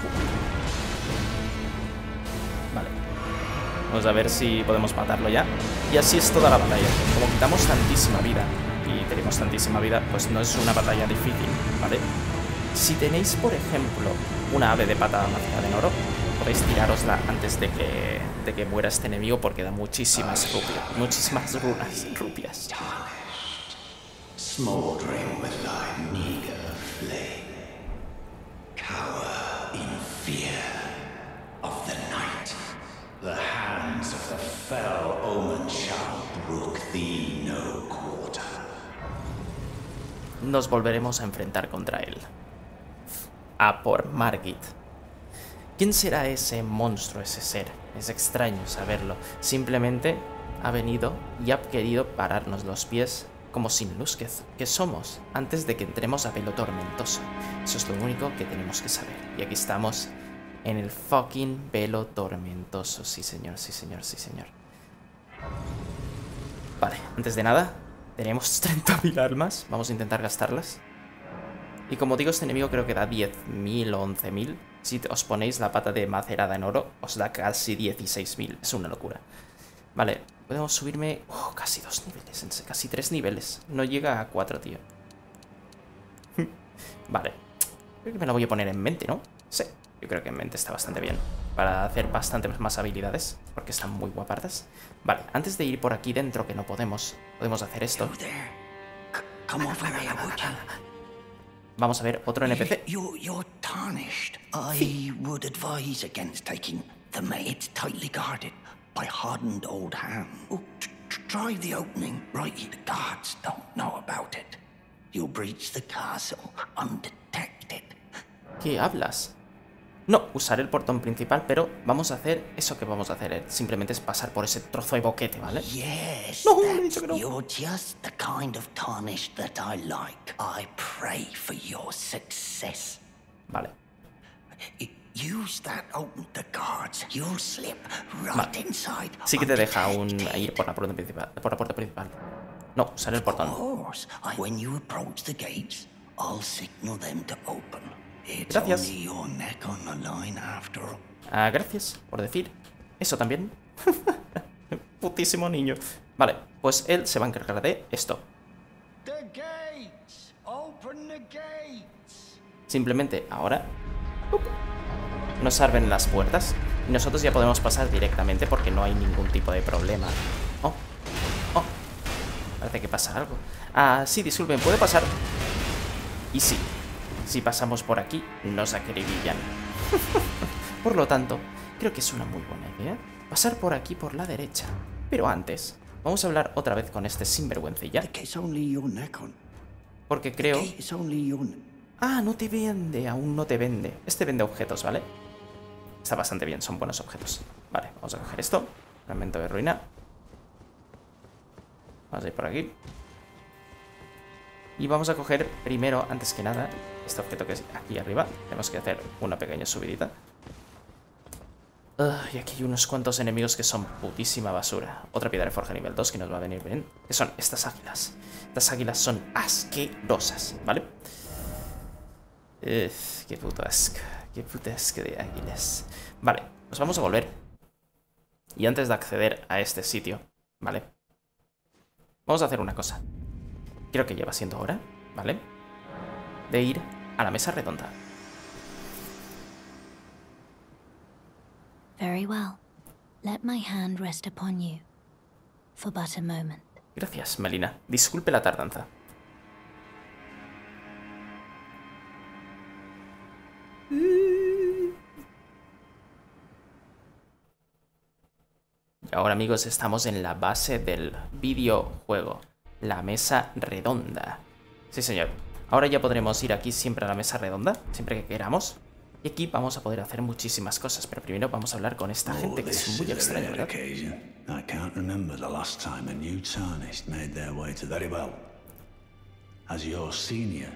Vale. Vamos a ver si podemos matarlo ya. Y así es toda la batalla. Como quitamos tantísima vida y tenemos tantísima vida, pues no es una batalla difícil, ¿vale? Si tenéis, por ejemplo, una ave de patada marcada en oro, podéis tirárosla antes de que muera este enemigo porque da muchísimas rupias. Muchísimas rupias. Smoldering with thy meager flame, cower in fear of the night. The hands of the fell omen shall brook thee no quarter. Nos volveremos a enfrentar contra él. A por Margit. ¿Quién será ese monstruo, ese ser? Es extraño saberlo. Simplemente ha venido y ha querido pararnos los pies como sin luz que somos antes de que entremos a Velo Tormentoso. Eso es lo único que tenemos que saber. Y aquí estamos en el fucking Velo Tormentoso. Sí, señor, sí, señor, sí, señor. Vale, antes de nada, tenemos 30.000 almas. Vamos a intentar gastarlas. Y como digo, este enemigo creo que da 10.000 o 11.000. Si os ponéis la pata de macerada en oro, os da casi 16.000. Es una locura. Vale, podemos subirme... casi 2 niveles, casi 3 niveles. No llega a 4, tío. Vale. Creo que me la voy a poner en mente, ¿no? Sí, yo creo que en mente está bastante bien. Para hacer bastantes más habilidades, porque están muy guapardas. Vale, antes de ir por aquí dentro, que no podemos hacer esto. Vamos a ver otro NPC. You're tarnished. I would advise against taking the maid tightly guarded by hardened old hands. Try the opening. Right, the guards don't know about it. You'll breach the castle undetected. ¿Qué hablas? No, usaré el portón principal, pero vamos a hacer eso que vamos a hacer. Simplemente es pasar por ese trozo de boquete, ¿vale? Yes, no, he dicho que no. You're just the kind of tarnish that I like. I pray for your success. Vale. Use that open the guards. You'll slip right inside. Sí que te deja ir por la puerta principal. Por la puerta principal. No, usar el portón. When you approach the gates, I'll signal them to open. Gracias. Gracias por decir eso también. Putísimo niño. Vale, pues él se va a encargar de esto. Simplemente ahora nos abren las puertas y nosotros ya podemos pasar directamente porque no hay ningún tipo de problema. Oh, parece que pasa algo. Sí, disculpen, ¿puede pasar? Y sí. Si pasamos por aquí, nos acribillan. Por lo tanto, creo que es una muy buena idea pasar por aquí por la derecha. Pero antes, vamos a hablar otra vez con este sinvergüencilla. Porque creo... no te vende, aún no te vende. Este vende objetos, ¿vale? Está bastante bien, son buenos objetos. Vale, vamos a coger esto. Fragmento de ruina. Vamos a ir por aquí. Y vamos a coger primero, antes que nada, este objeto que es aquí arriba. Tenemos que hacer una pequeña subidita. Y aquí hay unos cuantos enemigos que son putísima basura. Otra piedra de forja nivel 2 que nos va a venir bien. Que son estas águilas. Estas águilas son asquerosas, ¿vale? Qué puto asco. Qué puto asco de águilas. Vale, nos vamos a volver. Y antes de acceder a este sitio, ¿vale? Vamos a hacer una cosa. Creo que ya va siendo hora, ¿vale? De ir a la mesa redonda. Very well. Let my hand rest upon you for but a moment. Gracias, Melina. Disculpe la tardanza. Y ahora, amigos, estamos en la base del videojuego. La mesa redonda. Sí, señor. Ahora ya podremos ir aquí siempre a la mesa redonda, siempre que queramos. Y aquí vamos a poder hacer muchísimas cosas. Pero primero vamos a hablar con esta gente que es muy extraña, ¿verdad? I can't remember the last time a new tarnished made their way to very well. As your senior,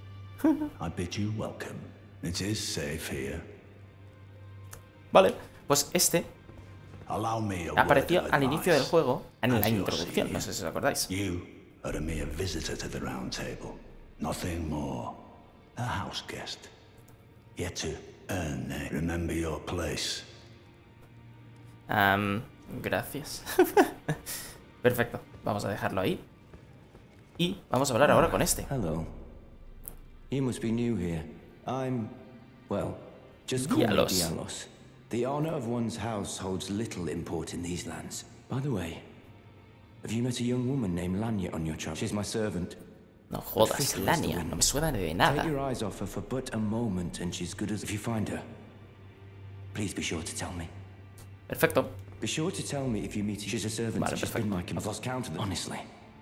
I bid you welcome. It is safe here. Vale, Pues este Allow me a apareció word of al inicio del advice. juego en As la you're introducción, seeing, no sé si os acordáis. You are a mere visitor to the Round Table, nothing more. A house guest. Yet to earn their remember your place. Gracias. Perfecto, vamos a dejarlo ahí. Y vamos a hablar ahora con este. Hello. You must be new here. I'm, well, just call me Dialos. Dialos. The honor of one's house holds little import in these lands. By the way, have you met a young woman named Lanya on your travel? She's my servant. No jodas, Lanya, no me suena de nada. Take your eyes off her for but a moment and she's good as... If you find her, please be sure to tell me. Perfecto. Be sure to tell me if you meet her. She's a servant. Vale, She's perfecto. been like... I've lost count of them. Honestly.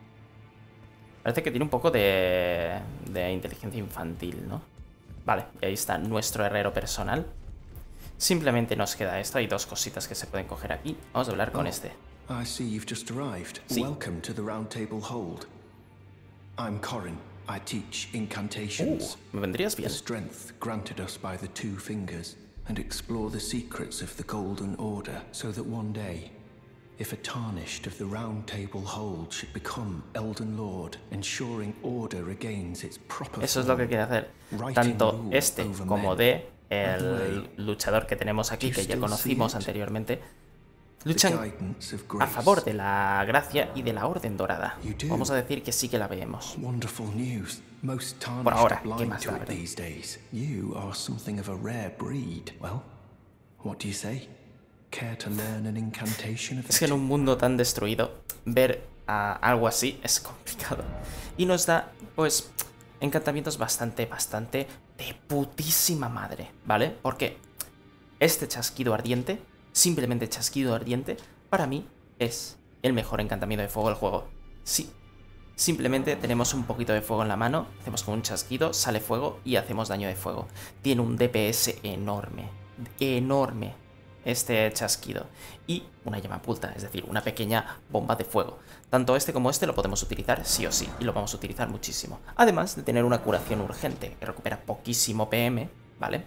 Parece que tiene un poco de inteligencia infantil, ¿no? Vale, y ahí está nuestro herrero personal. Simplemente nos queda esto. Hay dos cositas que se pueden coger aquí. Vamos a hablar con este. I see you've just arrived. Sí. Welcome to the Round Table Hold. I'm Corin. I teach incantations. Me vendrías The bien. strength granted us by the Two Fingers, and explore the secrets of the Golden Order, so that one day, if a tarnished of the Round Table Hold should become Elden Lord, ensuring order regains its proper Eso es lo que quiere hacer. Tanto este como de el luchador que tenemos aquí, que ya conocimos anteriormente, luchan a favor de la gracia y de la Orden Dorada. Vamos a decir que sí que la vemos. Wonderful news. Most Por ahora, tarnished are ¿qué blind más to da, it verdad? these days. You are something of a rare breed. Well, what do you say? Care to learn an incantation of Es que en un mundo tan destruido, ver algo así es complicado. Y nos da, pues, encantamientos bastante de putísima madre, ¿vale? Porque este chasquido ardiente, simplemente chasquido ardiente, para mí es el mejor encantamiento de fuego del juego. Sí. Simplemente tenemos un poquito de fuego en la mano, hacemos con un chasquido, sale fuego y hacemos daño de fuego. Tiene un DPS enorme, enorme este chasquido. Y una llama pulta, es decir, una pequeña bomba de fuego. Tanto este como este lo podemos utilizar sí o sí, y lo vamos a utilizar muchísimo. Además de tener una curación urgente, que recupera poquísimo PM, ¿vale?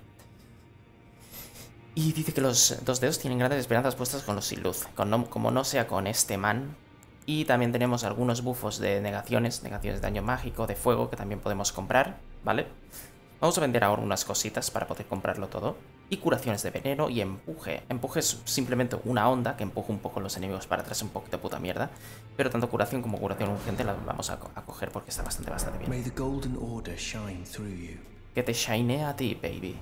Y dice que los dos dedos tienen grandes esperanzas puestas con los sin luz, como no sea con este man. Y también tenemos algunos buffos de negaciones de daño mágico, de fuego, que también podemos comprar, ¿vale? Vamos a vender ahora unas cositas para poder comprarlo todo. Y curaciones de veneno y empuje. Empuje es simplemente una onda que empuja un poco los enemigos para atrás, un poquito puta mierda. Pero tanto curación como curación urgente la vamos a coger porque está bastante bien. May the Golden Order shine through you. Que te shinea a ti, baby.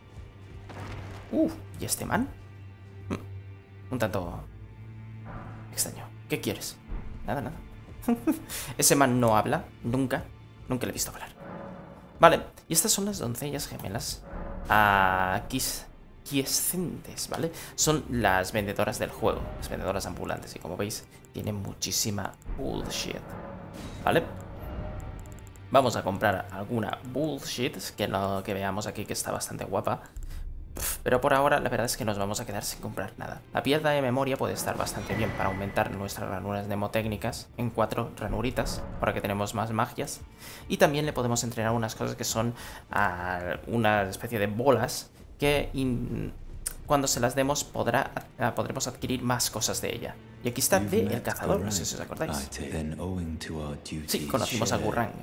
¿Y este man? Un tanto extraño. ¿Qué quieres? Nada. Ese man no habla, nunca le he visto hablar. Vale, y estas son las doncellas gemelas quiescentes, ¿vale? Son las vendedoras del juego, las vendedoras ambulantes. Y como veis, tienen muchísima bullshit, ¿vale? Vamos a comprar alguna bullshit que veamos aquí que está bastante guapa. Pero por ahora la verdad es que nos vamos a quedar sin comprar nada. La piedra de memoria puede estar bastante bien para aumentar nuestras ranuras mnemotécnicas en 4 ranuritas, ahora que tenemos más magias. Y también le podemos entrenar unas cosas que son una especie de bolas que cuando se las demos podremos adquirir más cosas de ella. Y aquí está de El Cazador, no sé si os acordáis. Sí, conocimos a Gurrang.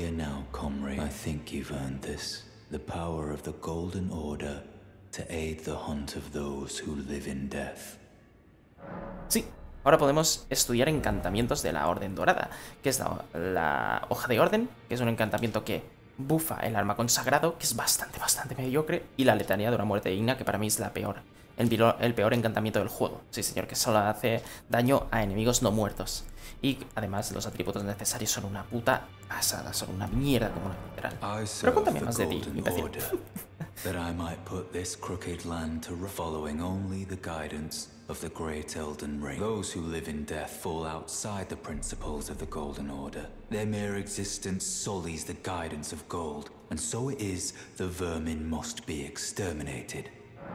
To aid the hunt of those who live in death. Sí, ahora podemos estudiar encantamientos de la Orden Dorada, que es la hoja de orden, que es un encantamiento que bufa el arma consagrado, que es bastante mediocre, y la letanía de una muerte digna, que para mí es la peor, el peor encantamiento del juego. Sí, señor, que solo hace daño a enemigos no muertos. Y además los atributos necesarios son una puta pasada, son una mierda como una literal. Pero cuéntame más de ti, imbécil. That I might put this crooked land to following only the guidance of the great Elden Ring. Those who live in death fall outside the principles of the Golden Order. Their mere existence sullies the guidance of gold, and so it is the vermin must be exterminated.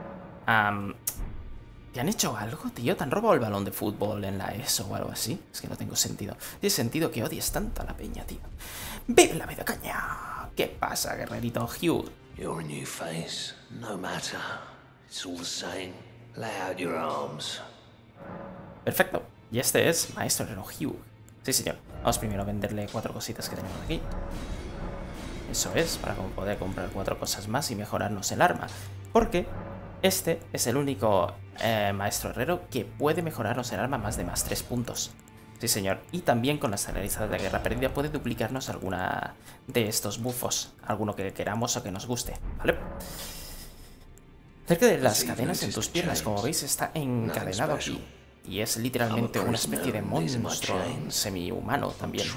¿Te han hecho algo, tío? ¿Te han robado el balón de fútbol en la ESO o algo así? Es que no tengo sentido. Tiene sentido que odies tanto a la peña, tío. ¡Vive la vida, caña! ¿Qué pasa, guerrerito Hugh? Your new face, no matter. It's all the same. Lay out your arms. Perfecto. Y este es Maestro Herrero Hugh. Sí, señor. Vamos primero a venderle 4 cositas que tenemos aquí. Eso es, para poder comprar 4 cosas más y mejorarnos el arma. Porque este es el único Maestro Herrero que puede mejorarnos el arma más de más 3 puntos. Sí, señor. Y también con la estelarizada de guerra perdida puede duplicarnos alguna de estos buffos. Alguno que queramos o que nos guste, ¿vale? Cerca de las cadenas en tus piernas, como veis, está encadenado aquí. Y es literalmente una especie de monstruo semi-humano también.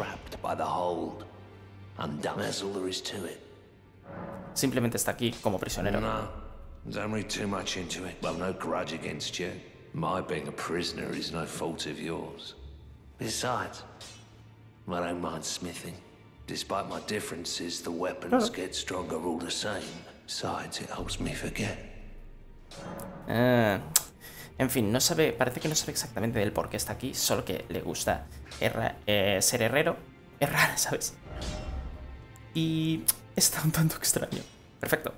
Simplemente está aquí como prisionero. Don't read too much into it. Well, no grudge against you. My being a prisoner is no fault of yours. Besides, I don't mind smithing. Despite my differences, the weapons get stronger all the same. Besides, it helps me forget. En fin, no sabe, parece que no sabe exactamente del por qué está aquí, solo que le gusta ser herrero, errar, ¿sabes? Y está un tanto extraño. Perfecto.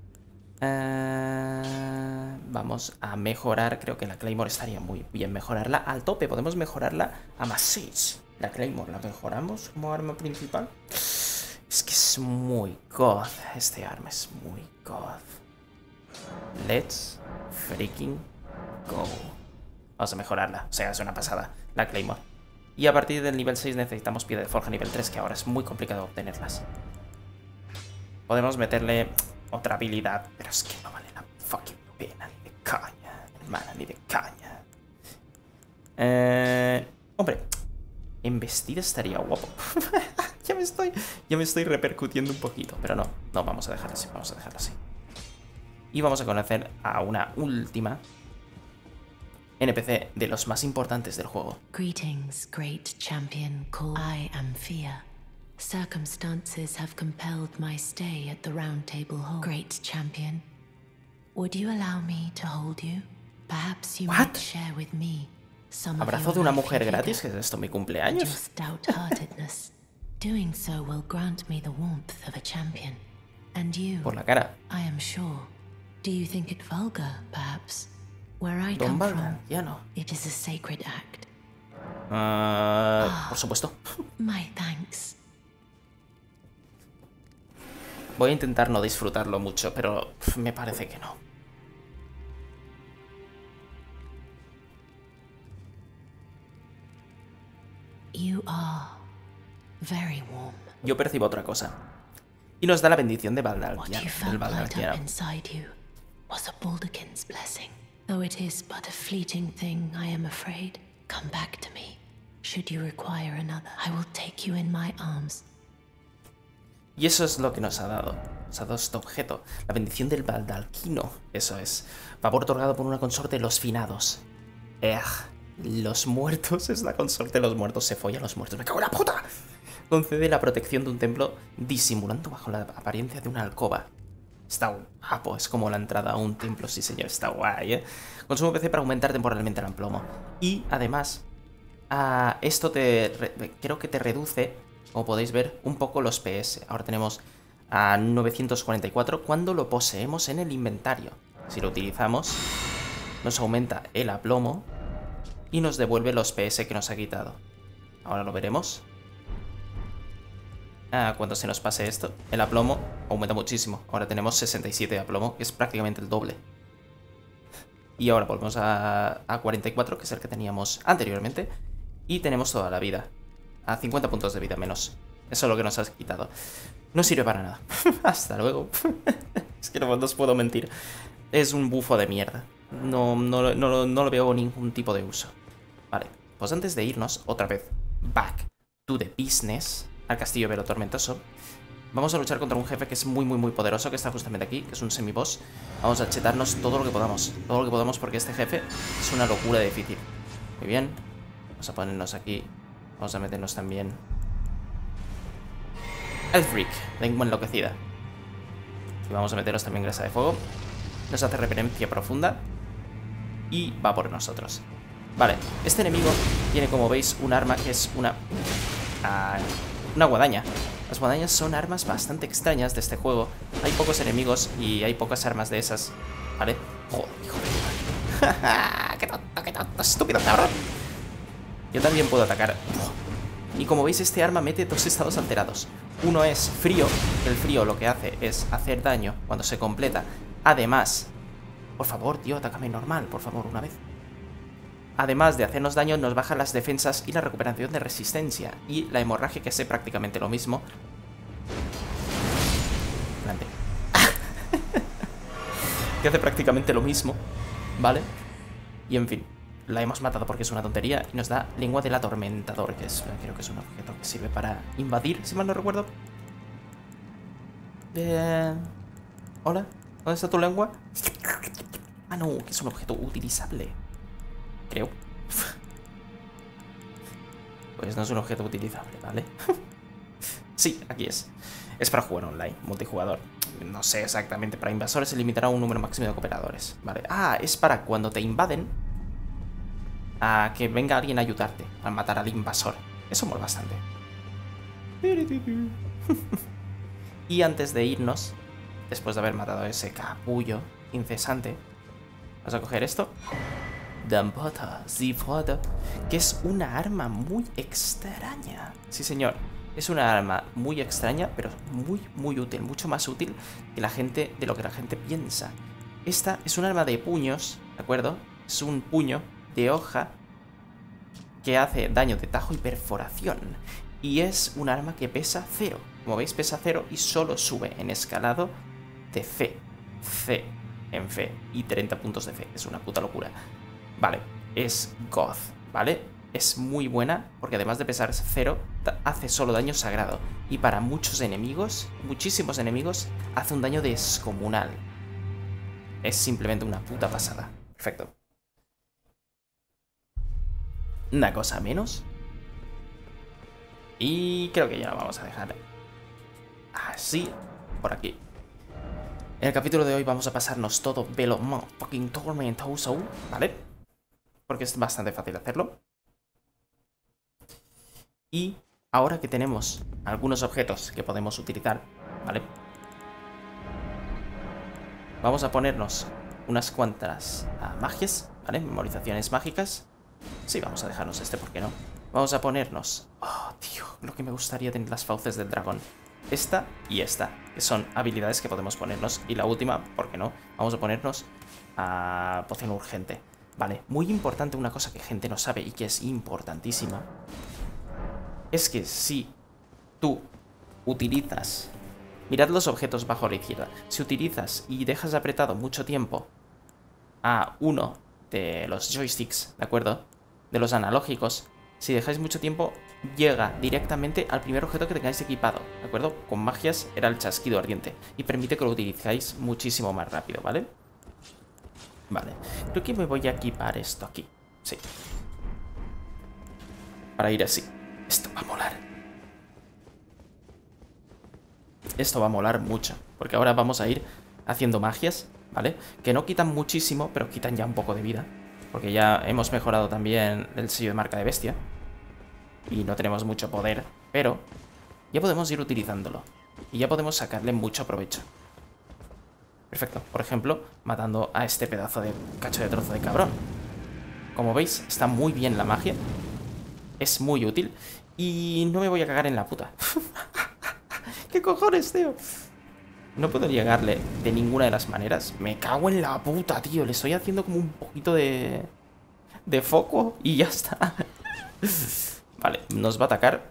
Vamos a mejorar, creo que la Claymore estaría muy bien mejorarla al tope. Podemos mejorarla a más 6. La Claymore la mejoramos como arma principal. Es que es muy god. Este arma es muy god. Let's freaking go. Vamos a mejorarla. O sea, es una pasada la Claymore. Y a partir del nivel 6 necesitamos piedra de forja nivel 3, que ahora es muy complicado obtenerlas. Podemos meterle otra habilidad, pero es que no vale la fucking pena, ni de caña, hermana, ni de caña. Hombre, embestida estaría guapo. ya me estoy repercutiendo un poquito, pero no, vamos a dejarlo así, Y vamos a conocer a una última NPC de los más importantes del juego. Greetings, great champion called I am Fear. Circumstances have compelled my stay at the Round Table Hall. Great champion, would you allow me to hold you? Perhaps you might share with me some of ¿Abrazo de una mujer gratis? ¿Qué es esto, mi cumpleaños? Just stout-heartedness. Doing so will grant me the warmth of a champion. And you, por la cara. I am sure. Do you think it vulgar, perhaps? Where I come from, it is a sacred act. Por supuesto. My thanks. Voy a intentar no disfrutarlo mucho, pero me parece que no. You are very warm. Yo percibo otra cosa. Y nos da la bendición de Baldalquiano. Was a Baldakin's blessing. Though it is but a fleeting thing, I am afraid. Come back to me. Should you require another, I will take you in my arms. Y eso es lo que nos ha dado. Nos ha dado este objeto. La bendición del Baldalquino. Eso es. Favor otorgado por una consorte de los finados. Los muertos. Es la consorte de los muertos. Se folla a los muertos. ¡Me cago en la puta! Concede la protección de un templo disimulando bajo la apariencia de una alcoba. Está guapo, es como la entrada a un templo, sí señor, está guay, ¿eh? Consumo PC para aumentar temporalmente el amplomo. Y además, esto creo que te reduce, como podéis ver, un poco los PS. Ahora tenemos a 944 cuando lo poseemos en el inventario. Si lo utilizamos, nos aumenta el aplomo y nos devuelve los PS que nos ha quitado. Ahora lo veremos. Cuando se nos pase esto, el aplomo aumenta muchísimo. Ahora tenemos 67 de aplomo, que es prácticamente el doble. Y ahora volvemos a 44, que es el que teníamos anteriormente. Y tenemos toda la vida. A 50 puntos de vida menos. Eso es lo que nos has quitado. No sirve para nada. Hasta luego. Es que no os puedo mentir. Es un bufo de mierda. No lo veo ningún tipo de uso. Vale, pues antes de irnos, otra vez, back to the business, al castillo Velo Tormentoso, vamos a luchar contra un jefe que es muy poderoso, que está justamente aquí, que es un semi-boss. Vamos a chetarnos todo lo que podamos, porque este jefe es una locura de difícil. Muy bien, vamos a ponernos aquí, vamos a meternos también Elfric, lengua enloquecida. Y vamos a meternos también grasa de fuego. Nos hace reverencia profunda y va por nosotros. Vale, este enemigo tiene, como veis, un arma que es una guadaña. Las guadañas son armas bastante extrañas de este juego. Hay pocos enemigos y hay pocas armas de esas. ¿Vale? Joder, hijo de qué tonto, estúpido cabrón! Yo también puedo atacar. Y como veis, este arma mete dos estados alterados. Uno es frío, que el frío lo que hace es hacer daño cuando se completa. Además, por favor, tío, atácame normal, por favor, una vez. Además de hacernos daño, nos baja las defensas y la recuperación de resistencia. Y la hemorragia, que hace prácticamente lo mismo. Grande. Que hace prácticamente lo mismo, ¿vale? Y en fin, la hemos matado porque es una tontería. Y nos da lengua del atormentador, que es, creo que es un objeto que sirve para invadir, si mal no recuerdo. Hola, ¿dónde está tu lengua? Ah, no, que es un objeto utilizable. Creo. Pues no es un objeto utilizable, ¿vale? Sí, aquí es. Es para jugar online, multijugador. No sé exactamente, para invasores se limitará a un número máximo de cooperadores, ¿vale? Ah, es para cuando te invaden, a que venga alguien a ayudarte a matar al invasor. Eso mola bastante. Y antes de irnos, después de haber matado a ese capullo incesante, vamos a coger esto. Que es una arma muy extraña. Sí, señor. Es una arma muy extraña, pero muy útil. Mucho más útil que de lo que la gente piensa. Esta es un arma de puños, ¿de acuerdo? Es un puño de hoja que hace daño de tajo y perforación. Y es un arma que pesa 0. Como veis, pesa 0 y solo sube en escalado de fe. C en fe. Y 30 puntos de fe. Es una puta locura. Vale, es Goth, ¿vale? Es muy buena porque además de pesar 0, hace solo daño sagrado. Y para muchos enemigos, muchísimos enemigos, hace un daño descomunal. Es simplemente una puta pasada. Perfecto. Una cosa menos. Y creo que ya lo vamos a dejar así, por aquí. En el capítulo de hoy vamos a pasarnos todo Velo fucking Tormentoso, ¿vale? Porque es bastante fácil hacerlo. Y ahora que tenemos algunos objetos que podemos utilizar, ¿vale? Vamos a ponernos unas cuantas magias, ¿vale? Memorizaciones mágicas. Sí, vamos a dejarnos este, ¿por qué no? Vamos a ponernos... Oh, tío, lo que me gustaría tener las fauces del dragón. Esta y esta, que son habilidades que podemos ponernos. Y la última, ¿por qué no? Vamos a ponernos a poción urgente. Vale, muy importante, una cosa que gente no sabe y que es importantísima, es que si tú utilizas... Mirad los objetos bajo a la izquierda. Si utilizas y dejas apretado mucho tiempo a uno de los joysticks, ¿de acuerdo? De los analógicos, si dejáis mucho tiempo, llega directamente al primer objeto que tengáis equipado, ¿de acuerdo? Con magias era el chasquido ardiente y permite que lo utilicéis muchísimo más rápido, ¿vale? Vale, creo que me voy a equipar esto aquí. Sí. Para ir así. Esto va a molar. Esto va a molar mucho. Porque ahora vamos a ir haciendo magias, ¿vale? Que no quitan muchísimo, pero quitan ya un poco de vida. Porque ya hemos mejorado también el sello de marca de bestia. Y no tenemos mucho poder, pero ya podemos ir utilizándolo. Y ya podemos sacarle mucho provecho. Perfecto, por ejemplo, matando a este pedazo de cacho de trozo de cabrón. Como veis, está muy bien la magia. Es muy útil. Y no me voy a cagar en la puta. ¿Qué cojones, tío? No puedo llegarle de ninguna de las maneras. Me cago en la puta, tío. Le estoy haciendo como un poquito de foco y ya está. Vale, nos va a atacar.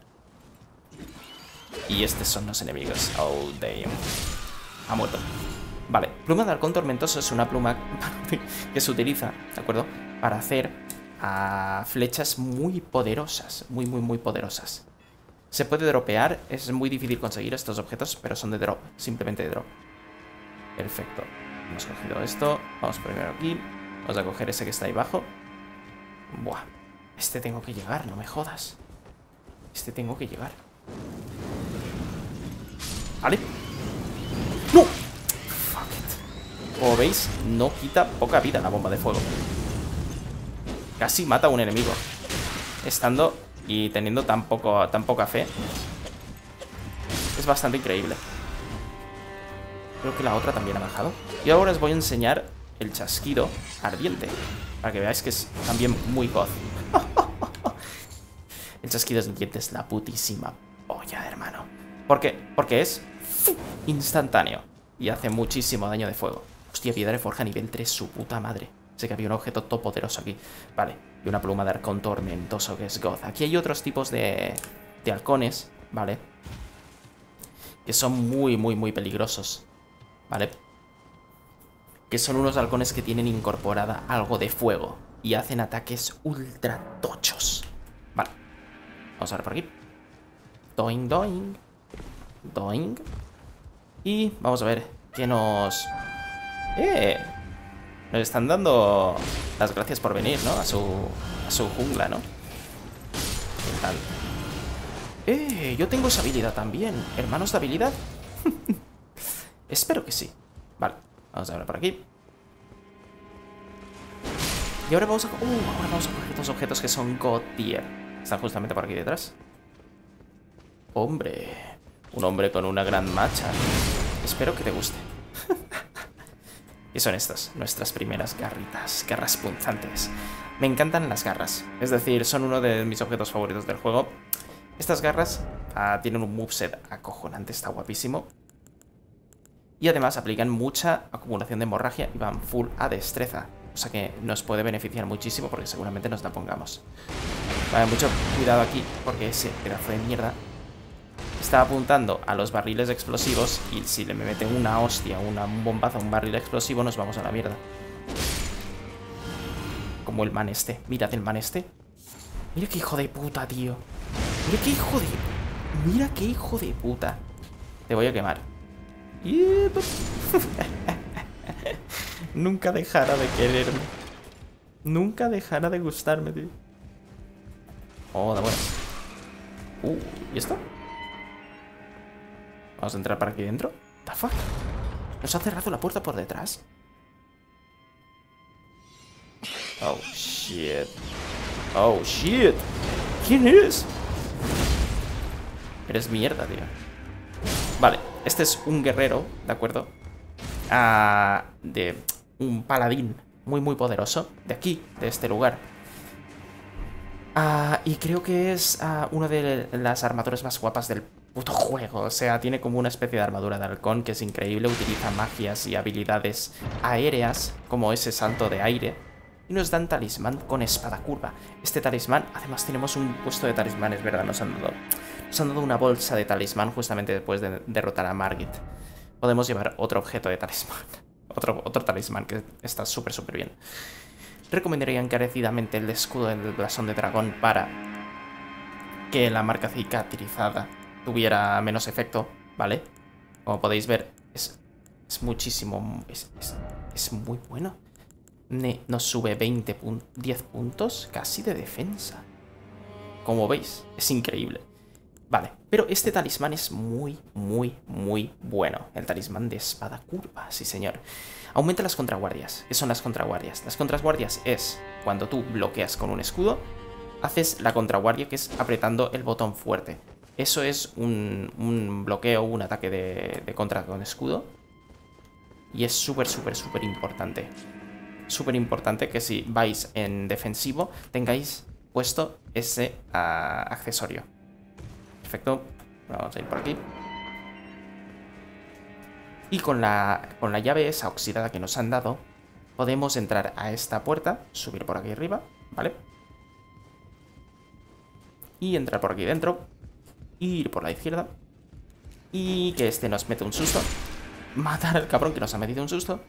Y estos son los enemigos. Oh, damn. Ha muerto. Vale, pluma de halcón tormentoso es una pluma que se utiliza, ¿de acuerdo? Para hacer flechas muy poderosas, muy poderosas. Se puede dropear, es muy difícil conseguir estos objetos, pero son de drop, simplemente de drop. Perfecto, hemos cogido esto, vamos primero aquí, vamos a coger ese que está ahí abajo. Buah, este tengo que llegar, no me jodas. Este tengo que llegar. Vale. ¡No! Como veis, no quita poca vida la bomba de fuego. Casi mata a un enemigo, estando y teniendo tan poca fe. Es bastante increíble. Creo que la otra también ha bajado. Y ahora os voy a enseñar el chasquido ardiente. Para que veáis que es también muy goth. El chasquido ardiente es la putísima polla, hermano. ¿Por qué? Porque es instantáneo y hace muchísimo daño de fuego. Hostia, piedra de forja nivel 3, su puta madre. Sé que había un objeto todopoderoso aquí. Vale, y una pluma de halcón tormentoso que es goth. Aquí hay otros tipos de halcones, ¿vale? Que son muy peligrosos, ¿vale? Que son unos halcones que tienen incorporada algo de fuego y hacen ataques ultra tochos. Vale, vamos a ver por aquí. Doing, doing. Doing. Y vamos a ver qué nos... Nos están dando las gracias por venir, ¿no? A su jungla, ¿no? ¿Qué tal? Yo tengo esa habilidad también. ¿Hermanos de habilidad? Espero que sí. Vale, vamos a ver por aquí. Y ahora vamos a... ahora vamos a coger dos objetos que son God tier. Están justamente por aquí detrás. Hombre, un hombre con una gran macha. Espero que te guste. Y son estas, nuestras primeras garritas, garras punzantes. Me encantan las garras, es decir, son uno de mis objetos favoritos del juego. Estas garras tienen un moveset acojonante, está guapísimo. Y además aplican mucha acumulación de hemorragia y van full a destreza. O sea que nos puede beneficiar muchísimo porque seguramente nos la pongamos. Vale, mucho cuidado aquí porque ese pedazo de mierda está apuntando a los barriles explosivos y si le mete una hostia, un bombazo a un barril explosivo, nos vamos a la mierda. Como el man este. Mirad el man este. Mira qué hijo de puta, tío. Mira qué hijo de... Mira qué hijo de puta. Te voy a quemar. Nunca dejará de quererme. Nunca dejará de gustarme, tío. Oh, da buenas. ¿Y esto? Vamos a entrar para aquí dentro. ¿The fuck? ¿Nos ha cerrado la puerta por detrás? Oh, shit. Oh, shit. ¿Quién eres? Eres mierda, tío. Vale, este es un guerrero, ¿de acuerdo? De un paladín muy poderoso. De aquí, de este lugar. Y creo que es una de las armaduras más guapas del puto juego. O sea, tiene como una especie de armadura de halcón que es increíble. Utiliza magias y habilidades aéreas, como ese salto de aire. Y nos dan talismán con espada curva. Este talismán, además tenemos un puesto de talismanes, ¿verdad? Nos han dado una bolsa de talismán justamente después de derrotar a Margit. Podemos llevar otro objeto de talismán. Otro talismán que está súper bien. Recomendaría encarecidamente el escudo del blasón de dragón para que la marca cicatrizada tuviera menos efecto, ¿vale? Como podéis ver, es muchísimo... Es muy bueno. Nos sube 10 puntos casi de defensa. Como veis, es increíble. Vale, pero este talismán es muy bueno. El talismán de espada curva, sí señor. Aumenta las contraguardias. ¿Qué son las contraguardias? Las contraguardias es cuando tú bloqueas con un escudo, haces la contraguardia, que es apretando el botón fuerte. Eso es un bloqueo, un ataque de contra con escudo. Y es súper importante. Súper importante que si vais en defensivo tengáis puesto ese accesorio. Perfecto, vamos a ir por aquí. Y con la llave esa oxidada que nos han dado, podemos entrar a esta puerta, subir por aquí arriba, ¿vale? Y entrar por aquí dentro, ir por la izquierda, y que este nos mete un susto, matar al cabrón que nos ha metido un susto,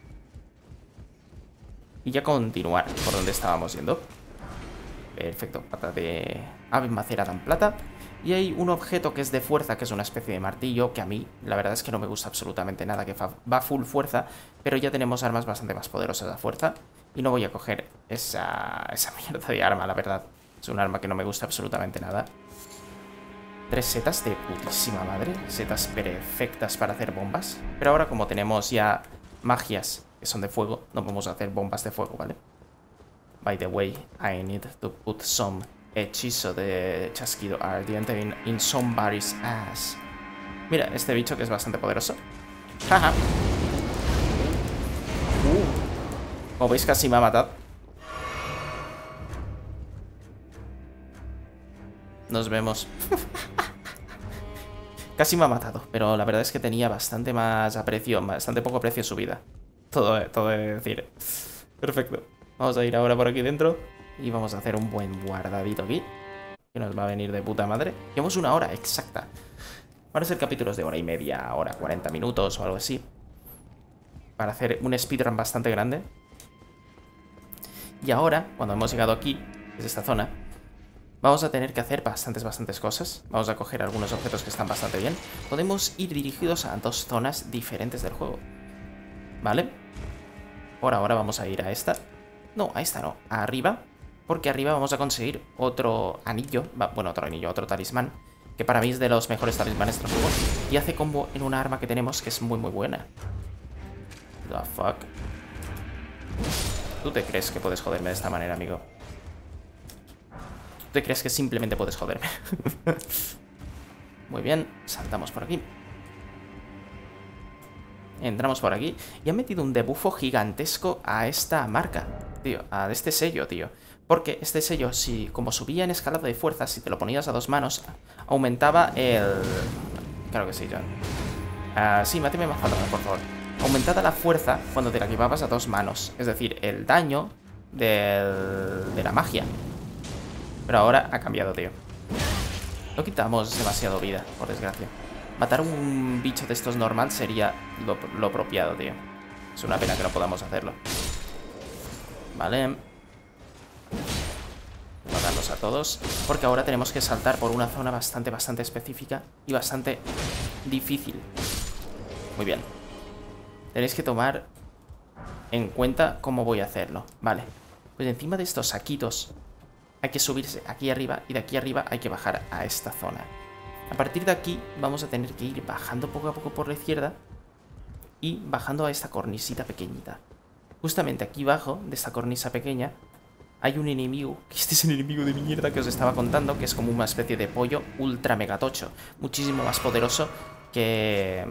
y ya continuar por donde estábamos yendo. Perfecto, pata de ave macerada en plata. Y hay un objeto que es de fuerza, que es una especie de martillo, que a mí la verdad es que no me gusta absolutamente nada, que va full fuerza, pero ya tenemos armas bastante más poderosas a fuerza. Y no voy a coger esa mierda de arma, la verdad. Es un arma que no me gusta absolutamente nada. 3 setas de putísima madre, setas perfectas para hacer bombas. Pero ahora como tenemos ya magias que son de fuego, no podemos hacer bombas de fuego, ¿vale? By the way, I need to put some hechizo de chasquido ardiente in somebody's ass. Mira, este bicho que es bastante poderoso. Jaja. Como veis, casi me ha matado. Nos vemos. Casi me ha matado, pero la verdad es que tenía bastante más aprecio, bastante poco aprecio su vida. Todo he de decir. Perfecto. Vamos a ir ahora por aquí dentro y vamos a hacer un buen guardadito aquí, que nos va a venir de puta madre. Llevamos 1 hora exacta. Van a ser capítulos de 1h30, hora 40 minutos o algo así, para hacer un speedrun bastante grande. Y ahora, cuando hemos llegado aquí, que es esta zona, vamos a tener que hacer bastantes cosas. Vamos a coger algunos objetos que están bastante bien. Podemos ir dirigidos a 2 zonas diferentes del juego, ¿vale? Por ahora vamos a ir a esta. No, a esta no, a arriba. Porque arriba vamos a conseguir otro anillo. Bueno, otro anillo, otro talismán, que para mí es de los mejores talismanes del juego. Y hace combo en una arma que tenemos que es muy buena. The fuck. ¿Tú te crees que puedes joderme de esta manera, amigo? ¿Tú te crees que simplemente puedes joderme? Muy bien, saltamos por aquí. Entramos por aquí y han metido un debuffo gigantesco a esta marca, tío, a este sello, tío. Porque este sello, si como subía en escalado de fuerza, si te lo ponías a 2 manos, aumentaba el... Claro que sí, John. Sí, máteme más falta, por favor. Aumentaba la fuerza cuando te la equipabas a 2 manos. Es decir, el daño de la magia. Pero ahora ha cambiado, tío. No quitamos demasiado vida, por desgracia. Matar un bicho de estos normal sería lo apropiado, tío. Es una pena que no podamos hacerlo. Vale. Matarlos a todos. Porque ahora tenemos que saltar por una zona bastante específica y bastante difícil. Muy bien. Tenéis que tomar en cuenta cómo voy a hacerlo. Vale. Pues encima de estos saquitos hay que subirse aquí arriba y de aquí arriba hay que bajar a esta zona. A partir de aquí vamos a tener que ir bajando poco a poco por la izquierda y bajando a esta cornisita pequeñita. Justamente aquí abajo de esta cornisa pequeña hay un enemigo, que este es el enemigo de mierda que os estaba contando, que es como una especie de pollo ultra megatocho, muchísimo más poderoso que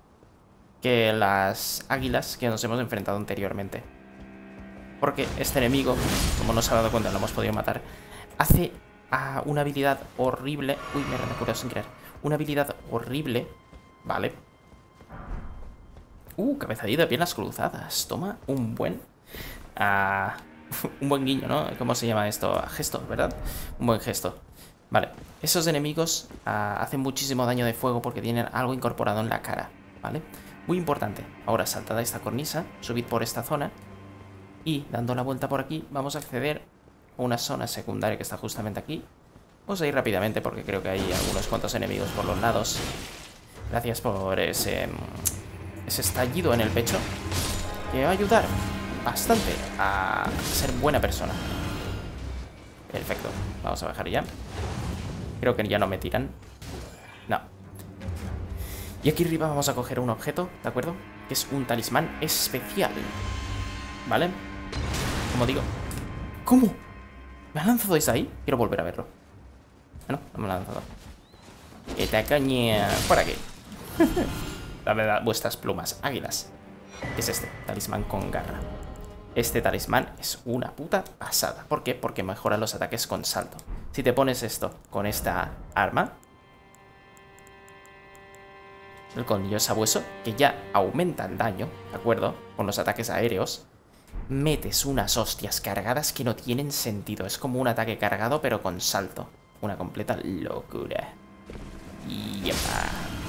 las águilas que nos hemos enfrentado anteriormente. Porque este enemigo, como no se ha dado cuenta, lo hemos podido matar, hace una habilidad horrible. Uy, me he recurrido sin querer. Una habilidad horrible. Vale. Cabezadilla de piernas cruzadas. Toma un buen... un buen guiño, ¿no? ¿Cómo se llama esto? Gesto, ¿verdad? Un buen gesto. Vale. Esos enemigos hacen muchísimo daño de fuego porque tienen algo incorporado en la cara, ¿vale? Muy importante. Ahora saltad a esta cornisa, subid por esta zona y dando la vuelta por aquí vamos a acceder a una zona secundaria que está justamente aquí. Vamos a ir rápidamente porque creo que hay algunos cuantos enemigos por los lados. Gracias por ese estallido en el pecho, que va a ayudar bastante a ser buena persona. Perfecto, vamos a bajar ya. Creo que ya no me tiran. No. Y aquí arriba vamos a coger un objeto, ¿de acuerdo? Que es un talismán especial, ¿vale? Como digo. ¿Cómo? ¿Me ha lanzado desde ahí? Quiero volver a verlo. No me lo ha lanzado. Esta caña. Por aquí. Dame vuestras plumas, águilas. ¿Qué es este? Talismán con garra. Este talismán es una puta pasada. ¿Por qué? Porque mejora los ataques con salto. Si te pones esto con esta arma, el colmillo sabueso, que ya aumenta el daño, ¿de acuerdo? Con los ataques aéreos, metes unas hostias cargadas que no tienen sentido. Es como un ataque cargado pero con salto. Una completa locura. Yepa.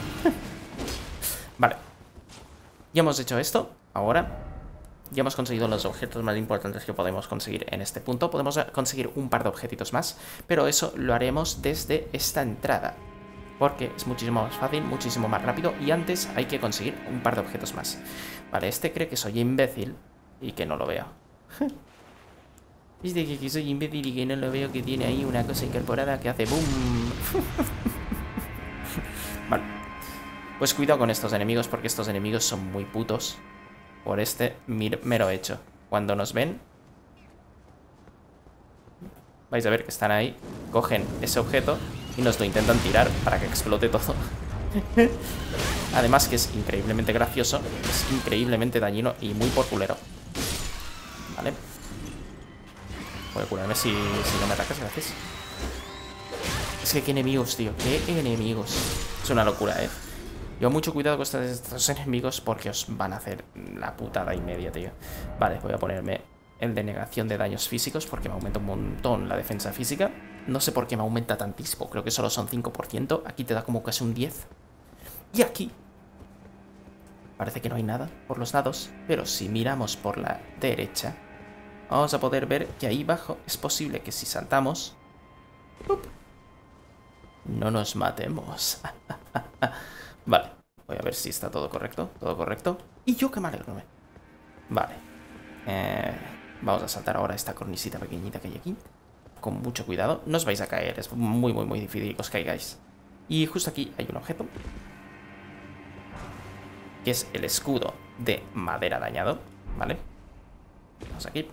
Vale. Ya hemos hecho esto. Ahora ya hemos conseguido los objetos más importantes que podemos conseguir en este punto. Podemos conseguir un par de objetitos más, pero eso lo haremos desde esta entrada, porque es muchísimo más fácil, muchísimo más rápido, y antes hay que conseguir un par de objetos más. Vale, este cree que soy imbécil y que no lo veo. Dice que soy imbécil y que no lo veo, que tiene ahí una cosa incorporada que hace boom. Vale. Pues cuidado con estos enemigos, porque estos enemigos son muy putos. Por este mero hecho. Cuando nos ven, vais a ver que están ahí. Cogen ese objeto y nos lo intentan tirar para que explote todo. Además que es increíblemente gracioso, es increíblemente dañino y muy por culero. ¿vale? Voy a curarme si no me atacas, gracias. Es que qué enemigos, tío, qué enemigos. Es una locura, ¿eh? Llevo mucho cuidado con estos enemigos porque os van a hacer la putada y media, tío. Vale, voy a ponerme el de negación de daños físicos porque me aumenta un montón la defensa física. No sé por qué me aumenta tantísimo, creo que solo son 5%. Aquí te da como casi un 10%. Y aquí parece que no hay nada por los lados, pero si miramos por la derecha, vamos a poder ver que ahí abajo es posible que si saltamos, no nos matemos. Vale, voy a ver si está todo correcto. Todo correcto. Y yo que me alegro. Vale. Vamos a saltar ahora esta cornisita pequeñita que hay aquí. Con mucho cuidado. No os vais a caer. Es muy, muy, muy difícil que os caigáis. Y justo aquí hay un objeto. Que es el escudo de madera dañado. ¿Vale? Vamos aquí.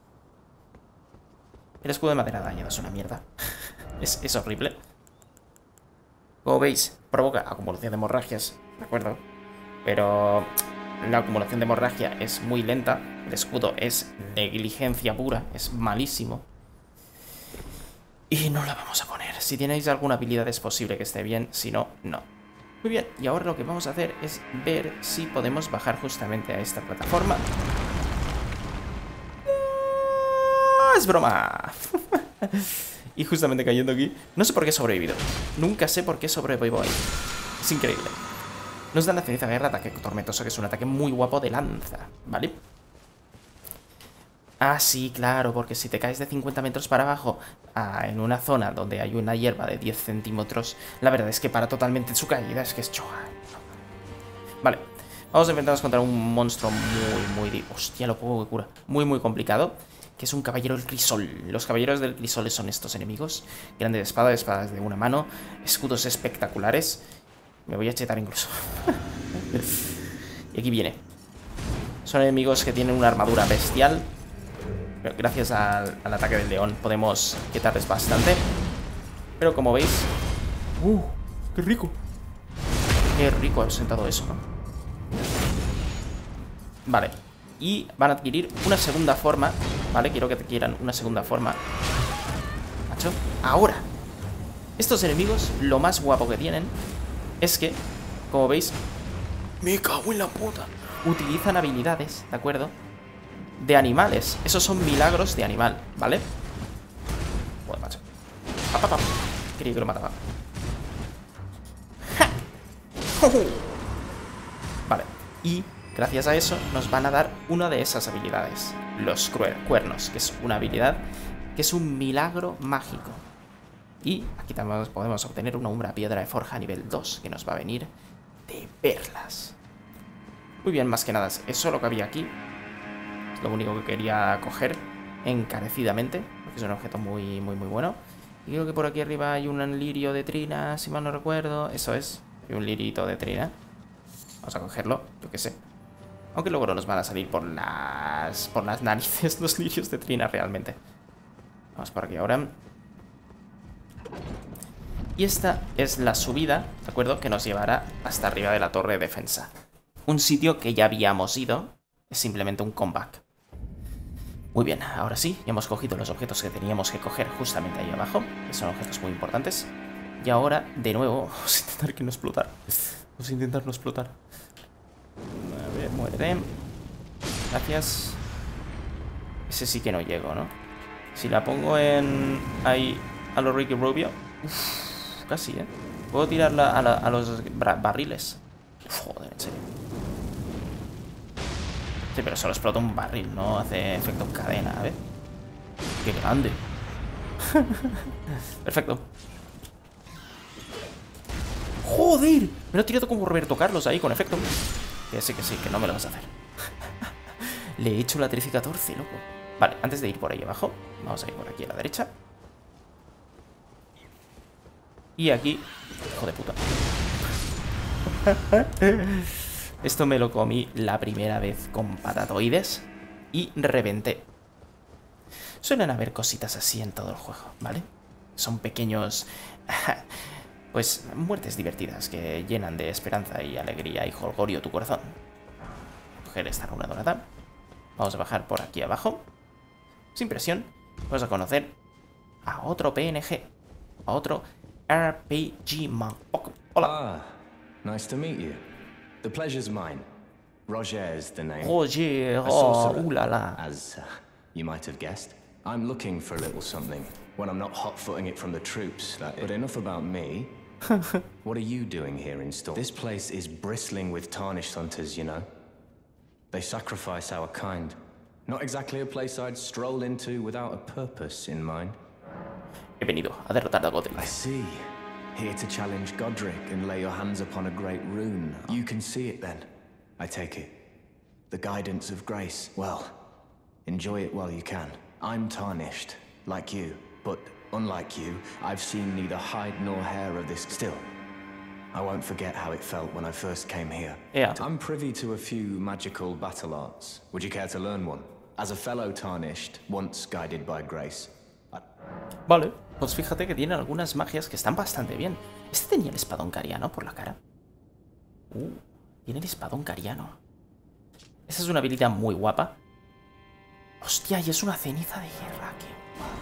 El escudo de madera dañado es una mierda. Es horrible. Como veis, provoca acumulación de hemorragias, ¿de acuerdo? Pero la acumulación de hemorragia es muy lenta. El escudo es negligencia pura, es malísimo. Y no la vamos a poner. Si tenéis alguna habilidad es posible que esté bien, si no, no. Muy bien, y ahora lo que vamos a hacer es ver si podemos bajar justamente a esta plataforma. ¡Oh, es broma! Y justamente cayendo aquí, no sé por qué he sobrevivido. Nunca sé por qué sobrevivo ahí. Es increíble. Nos dan la ceniza guerra, ataque tormentoso, que es un ataque muy guapo de lanza, ¿vale? Ah, sí, claro, porque si te caes de 50 metros para abajo en una zona donde hay una hierba de 10 centímetros, la verdad es que para totalmente su caída, es que es choja. Vale, vamos a enfrentarnos contra un monstruo muy... Hostia, lo poco que cura. Muy, muy complicado. Que es un caballero del crisol. Los caballeros del crisol son estos enemigos. Grandes espadas de una mano, escudos espectaculares. Me voy a chetar incluso. Y aquí viene. Son enemigos que tienen una armadura bestial. Pero gracias al ataque del león podemos quitarles bastante. Pero como veis... ¡Qué rico! Qué rico ha sentado eso, ¿no? Vale. Y van a adquirir una segunda forma. Vale, quiero que adquieran una segunda forma. Macho, ahora. Estos enemigos, lo más guapo que tienen es que, como veis, me cago en la puta, utilizan habilidades, ¿de acuerdo? De animales. Esos son milagros de animal, ¿vale? Joder, macho. Quería que lo mataba. Vale. Y gracias a eso nos van a dar una de esas habilidades. Los cuernos, que es una habilidad que es un milagro mágico. Y aquí también podemos obtener una umbra piedra de forja nivel 2, que nos va a venir de perlas. Muy bien, más que nada, eso es lo que había aquí. Es lo único que quería coger encarecidamente, porque es un objeto muy, muy, muy bueno. Y creo que por aquí arriba hay un lirio de trina, si mal no recuerdo. Eso es, hay un lirito de trina. Vamos a cogerlo, yo qué sé. Aunque luego no nos van a salir por las narices los lirios de trina realmente. Vamos por aquí ahora. Y esta es la subida, ¿de acuerdo? Que nos llevará hasta arriba de la torre de defensa. Un sitio que ya habíamos ido. Es simplemente un comeback. Muy bien, ahora sí, ya hemos cogido los objetos que teníamos que coger justamente ahí abajo, que son objetos muy importantes. Y ahora, de nuevo, vamos a intentar que no explotar. Vamos a intentar no explotar. A ver, muere. Gracias. Ese sí que no llego, ¿no? Si la pongo en... ahí, a los Ricky Rubio. Uf, casi, ¿eh? Puedo tirarla a los barriles. Joder, en serio. Sí, pero solo explota un barril, no hace efecto en cadena, a ver. ¡Qué grande! Perfecto. ¡Joder! Me lo he tirado como Roberto Carlos ahí, con efecto. Que sí, que no me lo vas a hacer. Le he hecho la 13-14, loco. Vale, antes de ir por ahí abajo, vamos a ir por aquí a la derecha. Y aquí... Hijo de puta. Esto me lo comí la primera vez con patatoides y reventé. Suelen haber cositas así en todo el juego, ¿vale? Son pequeños... pues muertes divertidas que llenan de esperanza y alegría y jolgorio tu corazón. Coger esta runa dorada. Vamos a bajar por aquí abajo. sin presión, vamos a conocer a otro PNG, a otro RPG man. Hola. Ah, nice to meet you. The pleasure's mine. Roger is the name. Roger, A sorcerer, la la. as you might have guessed. I'm looking for a little something when I'm not hot-footing it from the troops, that is. But enough about me. What are you doing here in Storm? This place is bristling with tarnished hunters, you know. They sacrifice our kind. Not exactly a place I'd stroll into without a purpose in mind. He venido a derrotar a Godric. I see. Here to challenge Godric and lay your hands upon a great rune. You can see it then, I take it. The guidance of grace. Well, enjoy it while you can. I'm tarnished, like you, but unlike you, I've seen neither hide nor hair of this. Still, I won't forget how it felt when I first came here. Yeah. I'm privy to a few magical battle arts. Would you care to learn one? As a fellow tarnished, once guided by grace. Vale, pues fíjate que tiene algunas magias que están bastante bien. Este tenía el espadón cariano por la cara. Tiene el espadón cariano. Esa es una habilidad muy guapa. Hostia, y es una ceniza de guerra. Qué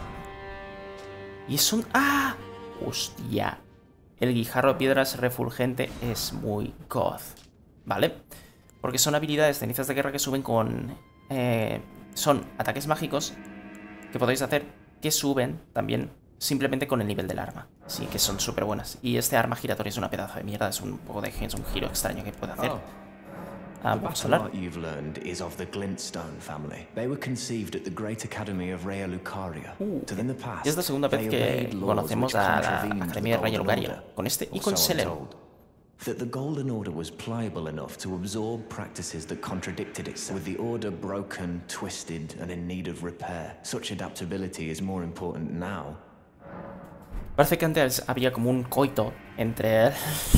guapo. Y es un... ¡Ah! Hostia. El guijarro de piedras refulgente es muy goth. ¿Vale? Porque son habilidades cenizas de guerra que suben con... son ataques mágicos que podéis hacer que suben también simplemente con el nivel del arma. Sí, que son súper buenas. Y este arma giratoria es una pedazo de mierda. Es un poco de... es un giro extraño que puede hacer. Vamos a hablar. You've learned is of the Glintstone family. They were conceived at the Great Academy of Raya Lucaria. In the past, es la segunda vez que conocemos a la Academia de Raya Lucaria. Con este y con Selen. That the Golden Order was pliable enough to absorb practices that contradicted itself, with the Order broken, twisted, and in need of repair. Such adaptability is more important now. Parece que antes había como un coito entre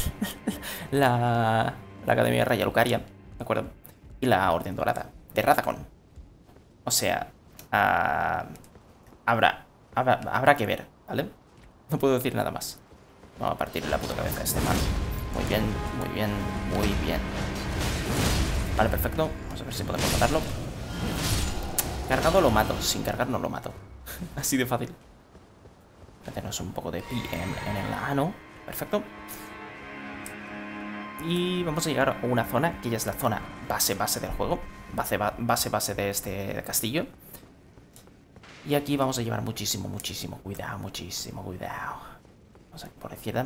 la Academia de Raya Lucaria, ¿de acuerdo? Y la Orden Dorada de Radacon. O sea, habrá que ver, ¿vale? No puedo decir nada más. Vamos a partir la puta cabeza de este man. Muy bien, muy bien, muy bien. Vale, perfecto. Vamos a ver si podemos matarlo. Cargado lo mato, sin cargar no lo mato. Así de fácil. Meternos un poco de PM en el ano. Perfecto. Y vamos a llegar a una zona que ya es la zona base del juego. Base de este castillo. Y aquí vamos a llevar muchísimo cuidado, muchísimo cuidado. Vamos aquí por la izquierda.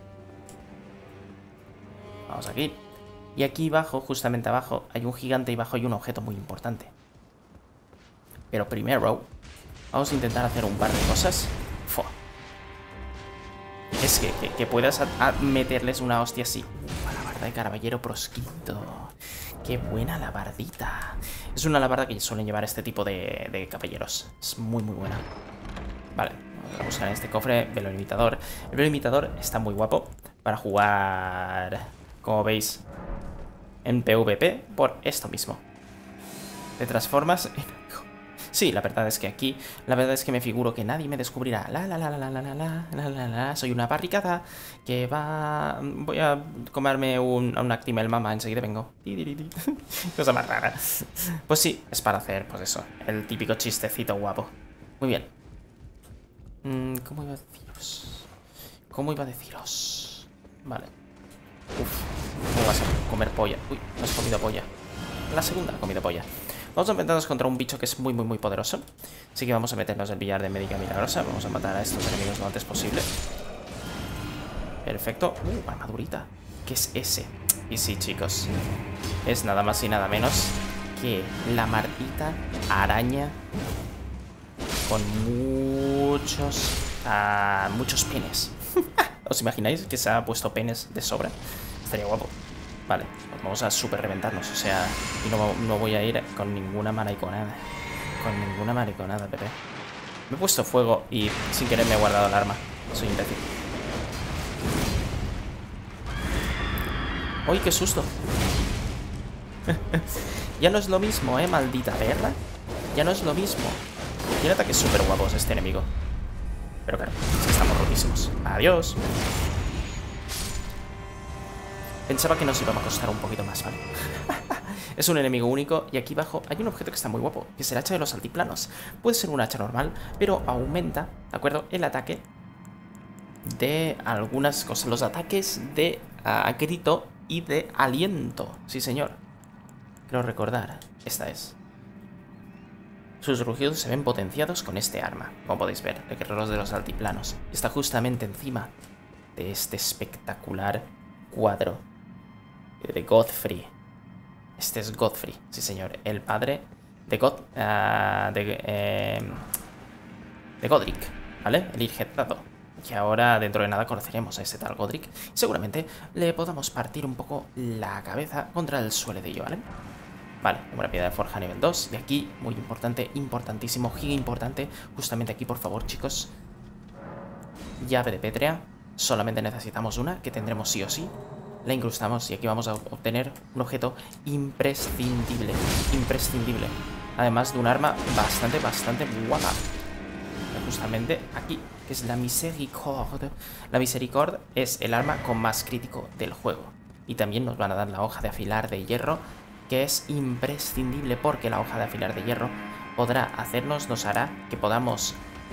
Vamos aquí. Y aquí abajo, justamente abajo, hay un gigante y abajo hay un objeto muy importante. Pero primero, vamos a intentar hacer un par de cosas. Fua. Es que puedas meterles una hostia así. Alabarda de caballero proscrito. Qué buena alabardita. Es una alabarda que suelen llevar este tipo de caballeros. Es muy buena. Vale, vamos a buscar en este cofre velo limitador. El velo limitador está muy guapo para jugar, como veis, en PvP por esto mismo. Te transformas en... Sí, la verdad es que aquí, la verdad es que me figuro que nadie me descubrirá. Soy una barricada que va... Voy a comerme un Actimel Mama, enseguida vengo. Cosa más rara. Pues sí, es para hacer, pues eso, el típico chistecito guapo. Muy bien. ¿Cómo iba a deciros? ¿Cómo iba a deciros? Vale. Uf, ¿cómo vas a comer polla? Uy, no has comido polla. La segunda ha comido polla. Vamos a enfrentarnos contra un bicho que es muy poderoso. Así que vamos a meternos el billar de médica milagrosa. Vamos a matar a estos enemigos lo antes posible. Perfecto. Armadurita. ¿Qué es ese? Y sí, chicos, es nada más y nada menos que la maldita araña con muchos penes. ¿Os imagináis que se ha puesto penes de sobra? Estaría guapo. Vale, pues vamos a super reventarnos. O sea, y no voy a ir con ninguna mariconada. Con ninguna mariconada, Pepe. Me he puesto fuego y sin querer me he guardado el arma. Soy imbécil. ¡Uy, qué susto! Ya no es lo mismo, maldita perra. Ya no es lo mismo. Tiene ataques súper guapos este enemigo. Pero claro, es que estamos rotísimos. Adiós. Pensaba que nos iba a costar un poquito más, ¿vale? es un enemigo único. Y aquí abajo hay un objeto que está muy guapo, que es el hacha de los altiplanos. Puede ser un hacha normal, pero aumenta, ¿de acuerdo?, el ataque de algunas cosas. Los ataques de grito y de aliento. Sí, señor. Creo recordar. Esta es. Sus rugidos se ven potenciados con este arma, como podéis ver, el guerrero de los altiplanos. Está justamente encima de este espectacular cuadro de Godfrey. Este es Godfrey, sí señor, el padre de Godric, ¿vale? El Irgetado, que ahora dentro de nada conoceremos a ese tal Godric. Seguramente le podamos partir un poco la cabeza contra el suelo de ello, ¿vale? Vale, una piedra de forja nivel 2. De aquí, muy importante, importantísimo, giga importante. Justamente aquí, por favor, chicos. Llave de pétrea. Solamente necesitamos una, que tendremos sí o sí. La incrustamos y aquí vamos a obtener un objeto imprescindible. Imprescindible. Además de un arma bastante guapa. Justamente aquí, que es la Misericorde. La Misericorde es el arma con más crítico del juego. Y también nos van a dar la hoja de afilar de hierro, que es imprescindible porque la hoja de afilar de hierro nos hará que podamos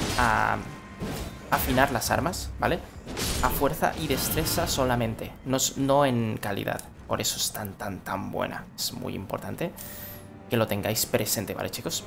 afinar las armas, ¿vale? A fuerza y destreza solamente, no en calidad. Por eso es tan buena. Es muy importante que lo tengáis presente, ¿vale, chicos?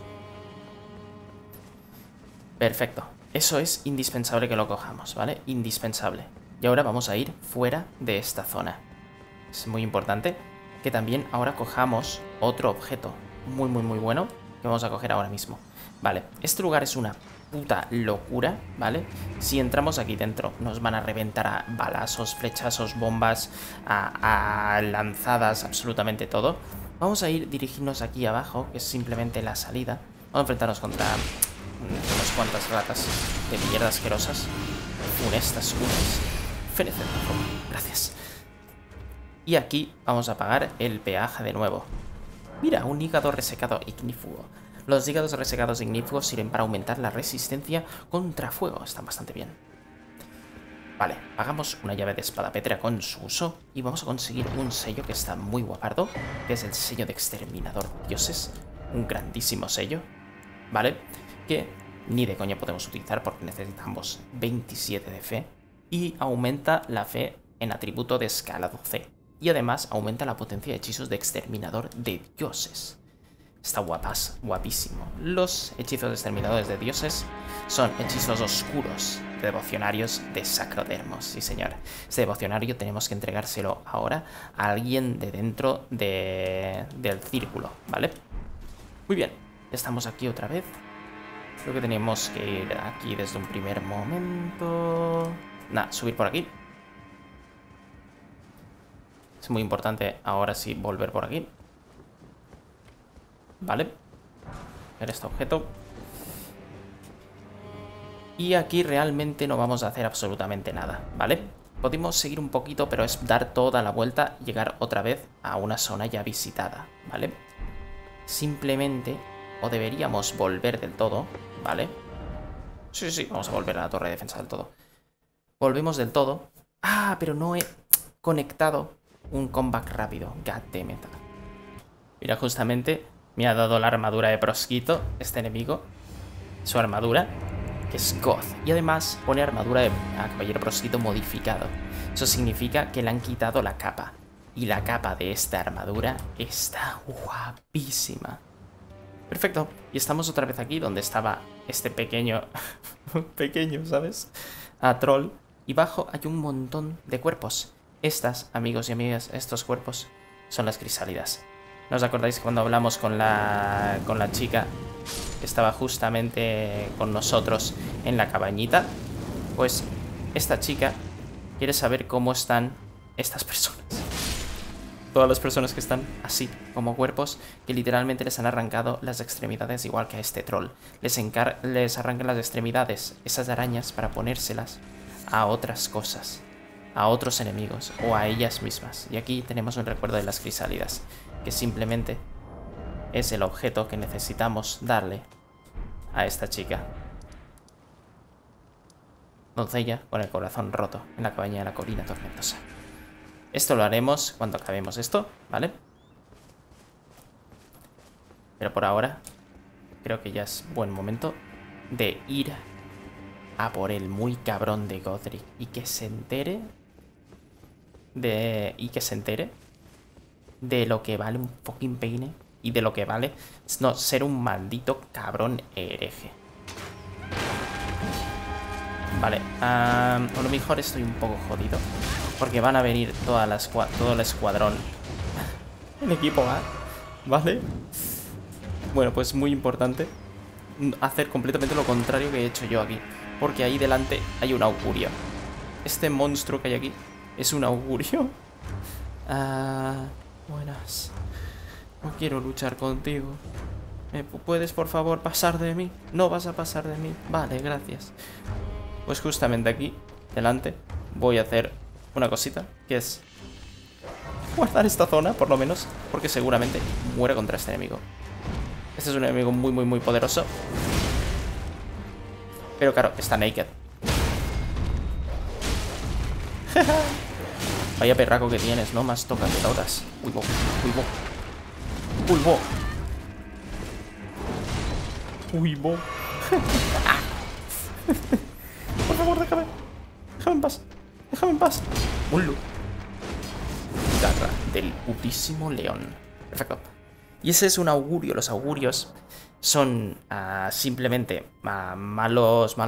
Perfecto. Eso es indispensable que lo cojamos, ¿vale? Indispensable. Y ahora vamos a ir fuera de esta zona. Es muy importante que también ahora cojamos otro objeto muy bueno que vamos a coger ahora mismo. Vale, este lugar es una puta locura, ¿vale? Si entramos aquí dentro nos van a reventar a balazos, flechazos, bombas, a lanzadas, absolutamente todo. Vamos a dirigirnos aquí abajo, que es simplemente la salida. Vamos a enfrentarnos contra unas cuantas ratas de mierda asquerosas, funestas, Feneced, por favor, gracias. Y aquí vamos a pagar el peaje de nuevo. Mira, un hígado resecado ignífugo. Los hígados resecados ignífugos sirven para aumentar la resistencia contra fuego. Están bastante bien. Vale, pagamos una llave de espada pétrea con su uso. Y vamos a conseguir un sello que está muy guapardo, que es el sello de exterminador de dioses. Un grandísimo sello, ¿vale? Que ni de coña podemos utilizar porque necesitamos 27 de fe. Y aumenta la fe en atributo de escala 12. Y además aumenta la potencia de hechizos de exterminador de dioses. Está guapísimo. Los hechizos de exterminadores de dioses son hechizos oscuros de devocionarios de Sacrodermos. Sí, señor. Este devocionario tenemos que entregárselo ahora a alguien de dentro del círculo, ¿vale? Muy bien. Estamos aquí otra vez. Creo que tenemos que ir aquí desde un primer momento. Nada, subir por aquí. Es muy importante ahora sí volver por aquí. Vale. Ver este objeto. Y aquí realmente no vamos a hacer absolutamente nada, ¿vale? Podemos seguir un poquito, pero es dar toda la vuelta y llegar otra vez a una zona ya visitada, ¿vale? Simplemente, o deberíamos volver del todo, ¿vale? Sí, vamos a volver a la torre de defensa del todo. Volvemos del todo. Ah, pero no he conectado un comeback rápido. Goddammit. Mira, justamente me ha dado la armadura de Prosquito, este enemigo. Su armadura, que es Goth. Y además pone armadura de caballero Prosquito modificado. Eso significa que le han quitado la capa. Y la capa de esta armadura está guapísima. Perfecto. Y estamos otra vez aquí donde estaba este pequeño... pequeño, ¿sabes? Troll. Y bajo hay un montón de cuerpos. Estas, amigos y amigas, estos cuerpos son las crisálidas. ¿No os acordáis que cuando hablamos con la chica que estaba justamente con nosotros en la cabañita? Pues esta chica quiere saber cómo están estas personas. Todas las personas que están así, como cuerpos, que literalmente les han arrancado las extremidades igual que a este troll. Les arrancan las extremidades, esas arañas, para ponérselas a otras cosas, a otros enemigos o a ellas mismas. Y aquí tenemos un recuerdo de las crisálidas, que simplemente es el objeto que necesitamos darle a esta chica. Doncella con el corazón roto en la cabaña de la colina tormentosa. Esto lo haremos cuando acabemos esto, ¿vale? Pero por ahora creo que ya es buen momento de ir a por el muy cabrón de Godric y que se entere de lo que vale un fucking peine y de lo que vale no ser un maldito cabrón hereje. Vale, a lo mejor estoy un poco jodido porque van a venir todo el escuadrón. El equipo A, ¿vale? Bueno, pues muy importante hacer completamente lo contrario que he hecho yo aquí, porque ahí delante hay un augurio. Este monstruo que hay aquí es un augurio. Buenas. No quiero luchar contigo. ¿Puedes por favor pasar de mí? No vas a pasar de mí. Vale, gracias. Pues justamente aquí, delante, voy a hacer una cosita, que es guardar esta zona, por lo menos, porque seguramente muere contra este enemigo. Este es un enemigo muy, muy, muy poderoso. Pero claro, está naked. Vaya perraco que tienes, ¿no? Más toca que todas. Uy, bo, uy, bo. Uy, bo. Uy, bo. Por favor, déjame. Déjame en paz. Déjame en paz. Un loot. Garra del putísimo león. Perfecto. Y ese es un augurio. Los augurios son simplemente pájaros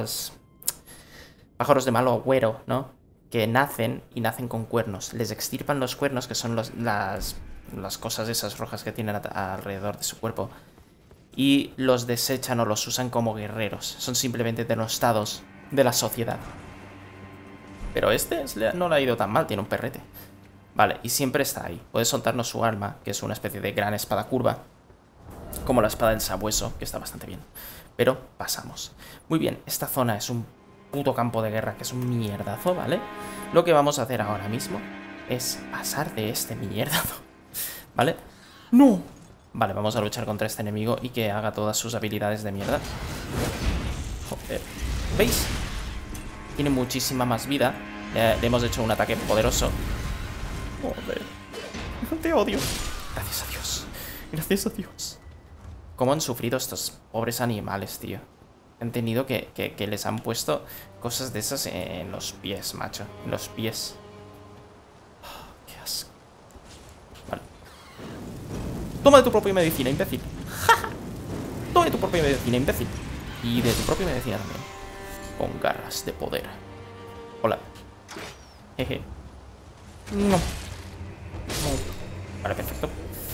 de malo agüero, ¿no? Que nacen y nacen con cuernos. Les extirpan los cuernos, que son las cosas esas rojas que tienen alrededor de su cuerpo, y los desechan o los usan como guerreros. Son simplemente denostados de la sociedad. Pero este no le ha ido tan mal, tiene un perrete. Vale, y siempre está ahí. Puede soltarnos su arma, que es una especie de gran espada curva, como la espada del sabueso, que está bastante bien. Pero pasamos. Muy bien, esta zona es un puto campo de guerra, que es un mierdazo, ¿vale? Lo que vamos a hacer ahora mismo es pasar de este mierdazo, ¿vale? ¡No! Vale, vamos a luchar contra este enemigo y que haga todas sus habilidades de mierda. Joder. ¿Veis? Tiene muchísima más vida. Le hemos hecho un ataque poderoso. Joder. Te odio. Gracias a Dios. Gracias a Dios. ¿Cómo han sufrido estos pobres animales, tío? Han tenido que les han puesto cosas de esas en los pies, macho. En los pies. Oh, qué asco. Vale. Toma de tu propia medicina, imbécil. ¡Ja! Toma de tu propia medicina, imbécil. Y de tu propia medicina también. Con garras de poder. Hola. Jeje. No. No. Vale, perfecto.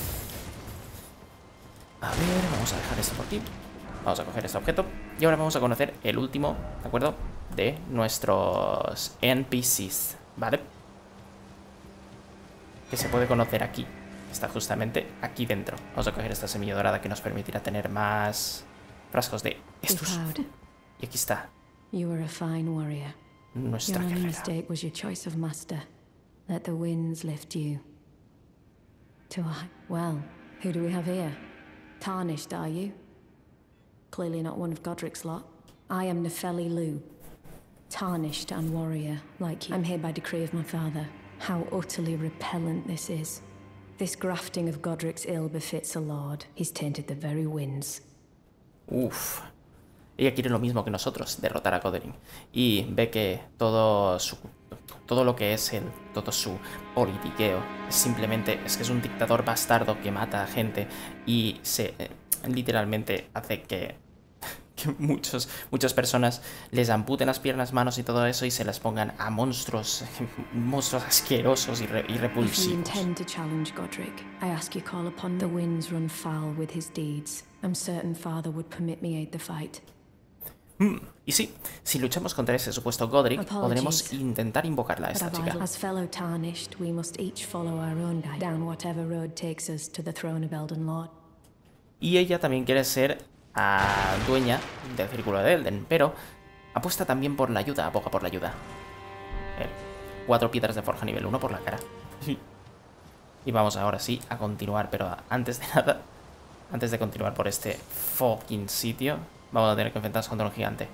A ver, vamos a dejar esto por aquí. Vamos a coger este objeto. Y ahora vamos a conocer el último, ¿de acuerdo? De nuestros NPCs, ¿vale? Que se puede conocer aquí. Está justamente aquí dentro. Vamos a coger esta semilla dorada que nos permitirá tener más frascos de estos. Y aquí está. You were a fine warrior. Nuestra Your only guerrera. mistake was your choice of master. Let the winds lift you. Well, who do we have here? Tarnished, are you? Clearly not one of Godric's lot. I am Nefeli Lu. Tarnished and warrior, like you. I'm here by decree of my father. How utterly repellent this is. This grafting of Godric's ill befits a lord. He's tainted the very winds. Uf. Ella quiere lo mismo que nosotros, derrotar a Godric. Y ve que todo lo que es todo su politiqueo es simplemente, es que es un dictador bastardo que mata a gente y literalmente hace que muchas personas les amputen las piernas, manos y todo eso y se las pongan a monstruos asquerosos y repulsivos. If you intend to challenge Godric, I ask you call upon the winds run foul with his deeds. I'm certain father would permit me aid the fight. Y sí, si luchamos contra ese supuesto Godric, podremos intentar invocarla a esta chica. As fellow Tarnished, we must each follow our own guide down whatever road takes us to the throne of Elden Lord. Y ella también quiere ser dueña del Círculo de Elden, pero apuesta también por la ayuda, aboga por la ayuda. 4 piedras de forja nivel 1 por la cara. Y vamos ahora sí a continuar, pero antes de nada, antes de continuar por este fucking sitio, vamos a tener que enfrentarnos contra un gigante.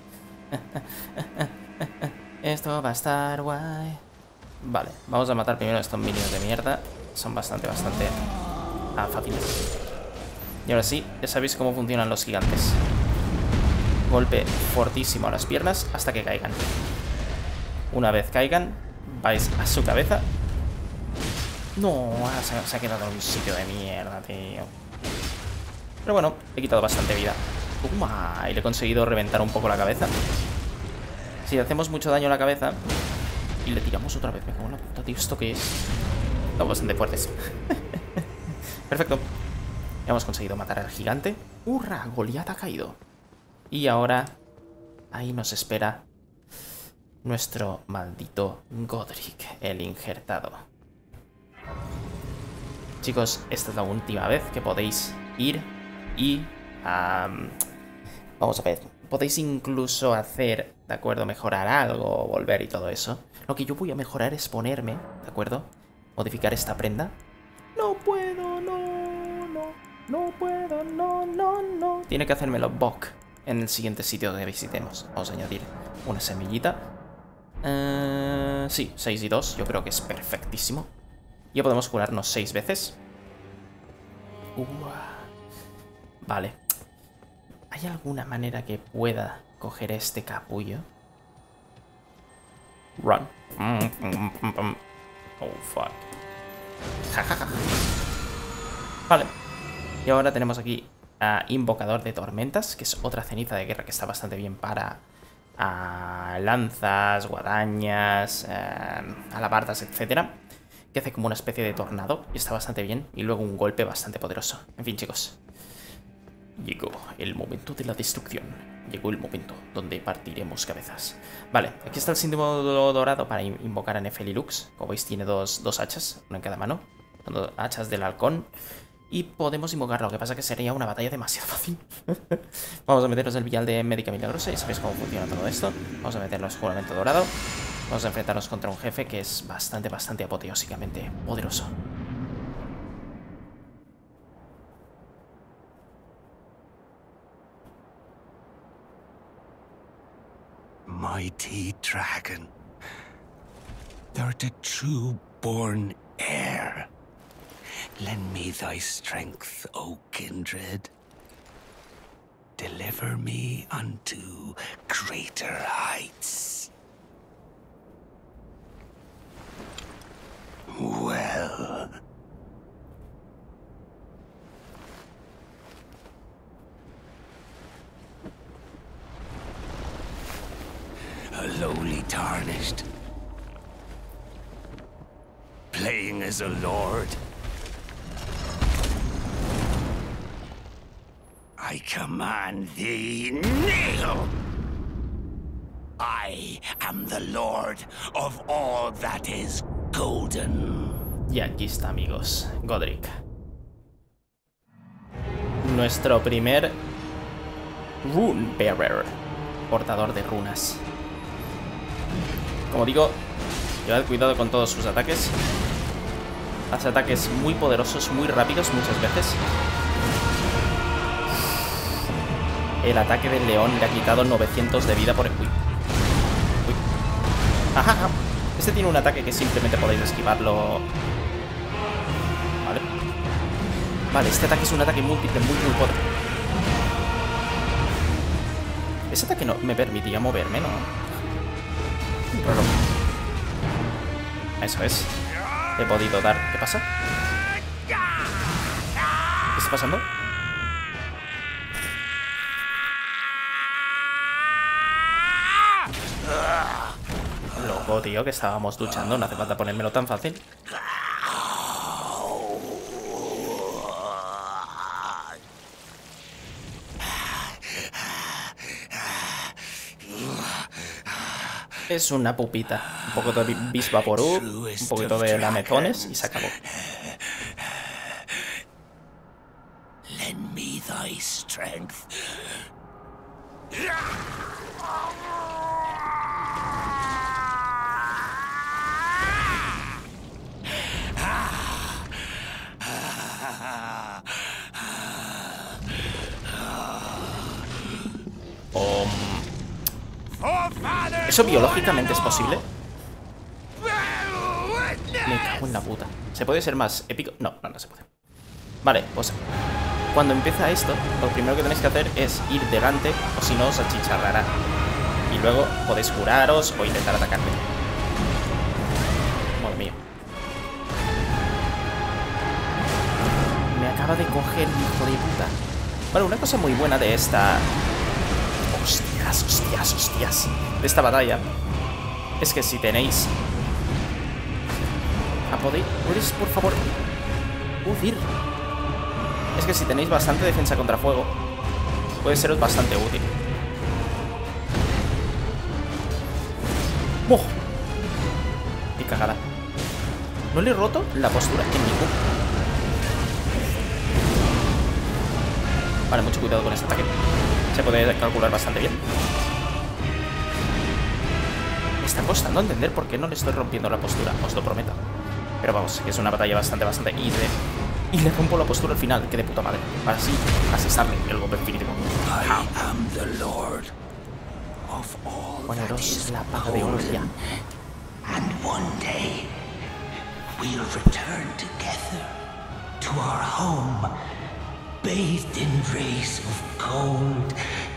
Esto va a estar guay. Vale, vamos a matar primero a estos minions de mierda. Son bastante fáciles. Y ahora sí, ya sabéis cómo funcionan los gigantes. Golpe fortísimo a las piernas hasta que caigan. Una vez caigan, vais a su cabeza. No, se ha quedado en un sitio de mierda, tío. Pero bueno, he quitado bastante vida. Y le he conseguido reventar un poco la cabeza. Si le hacemos mucho daño a la cabeza y le tiramos otra vez, me cago en la puta, tío, ¿esto qué es? Estamos bastante fuertes. Perfecto. Ya hemos conseguido matar al gigante. ¡Hurra! Goliat ha caído. Y ahora ahí nos espera nuestro maldito Godric, el injertado. Chicos, esta es la última vez que podéis ir y... vamos a ver. Podéis incluso hacer, ¿de acuerdo? Mejorar algo, volver y todo eso. Lo que yo voy a mejorar es ponerme, ¿de acuerdo? Modificar esta prenda. No puedo, no puedo, no. Tiene que hacérmelo Bok en el siguiente sitio que visitemos. Vamos a añadir una semillita. Sí, 6 y 2, yo creo que es perfectísimo. Ya podemos curarnos 6 veces. Vale. ¿Hay alguna manera que pueda coger este capullo? Run. Oh, fuck. Vale. Y ahora tenemos aquí a Invocador de Tormentas, que es otra ceniza de guerra que está bastante bien para lanzas, guadañas, alabardas, etcétera. Que hace como una especie de tornado y está bastante bien. Y luego un golpe bastante poderoso. En fin, chicos. Llegó el momento de la destrucción. Llegó el momento donde partiremos cabezas. Vale, aquí está el símbolo dorado para invocar a Nefeli Lux. Como veis tiene dos hachas, una en cada mano. Son 2 hachas del halcón. Y podemos invocarlo, lo que pasa que sería una batalla demasiado fácil. Vamos a meternos el vial de Médica Milagrosa y sabéis cómo funciona todo esto. Vamos a meternos juramento dorado. Vamos a enfrentarnos contra un jefe que es bastante apoteósicamente poderoso. Mighty dragon, thou the true born heir. Lend me thy strength, O kindred. Deliver me unto greater heights. Well. A lowly tarnished. Playing as a lord. I command thee, kneel! I am the lord of all that is golden. Y aquí está, amigos, Godric. Nuestro primer Rune Bearer, portador de runas. Como digo, llevad cuidado con todos sus ataques. Hace ataques muy poderosos, muy rápidos muchas veces. El ataque del león le ha quitado 900 de vida por el... Uy. Ajá. Este tiene un ataque que simplemente podéis esquivarlo. Vale. Vale, este ataque es un ataque múltiple, muy poderoso. Ese ataque no me permitía moverme, ¿no? Raro. Eso es. He podido dar... ¿Qué pasa? ¿Qué está pasando? Loco, tío, que estábamos luchando. No hace falta ponérmelo tan fácil. Es una pupita. Un poquito de Bisvaporú, un poquito de lametones y se acabó. Lend me thy strength. ¿Eso biológicamente es posible? Me cago en la puta. ¿Se puede ser más épico? No se puede. Vale, pues cuando empieza esto, lo primero que tenéis que hacer es ir delante, o si no os achicharrará. Y luego podéis curaros o intentar atacarme. Madre mía. Me acaba de coger el hijo de puta. Bueno, una cosa muy buena de esta... Hostias, hostias, hostias. De esta batalla es que si tenéis... ¿Puedes, por favor, huir? Es que si tenéis bastante defensa contra fuego, puede seros bastante útil. ¡Oh! ¡Qué cagada! No le he roto la postura en ningún... Vale, mucho cuidado con este ataque. Se puede calcular bastante bien. Me está costando entender por qué no le estoy rompiendo la postura, os lo prometo. Pero vamos, que es una batalla bastante easy. Y le rompo la postura al final, que de puta madre. Para así asestarle el golpe definitivo. Poneros la paga de oro ya. And one day we'll return together to our home, bathed in rays of gold.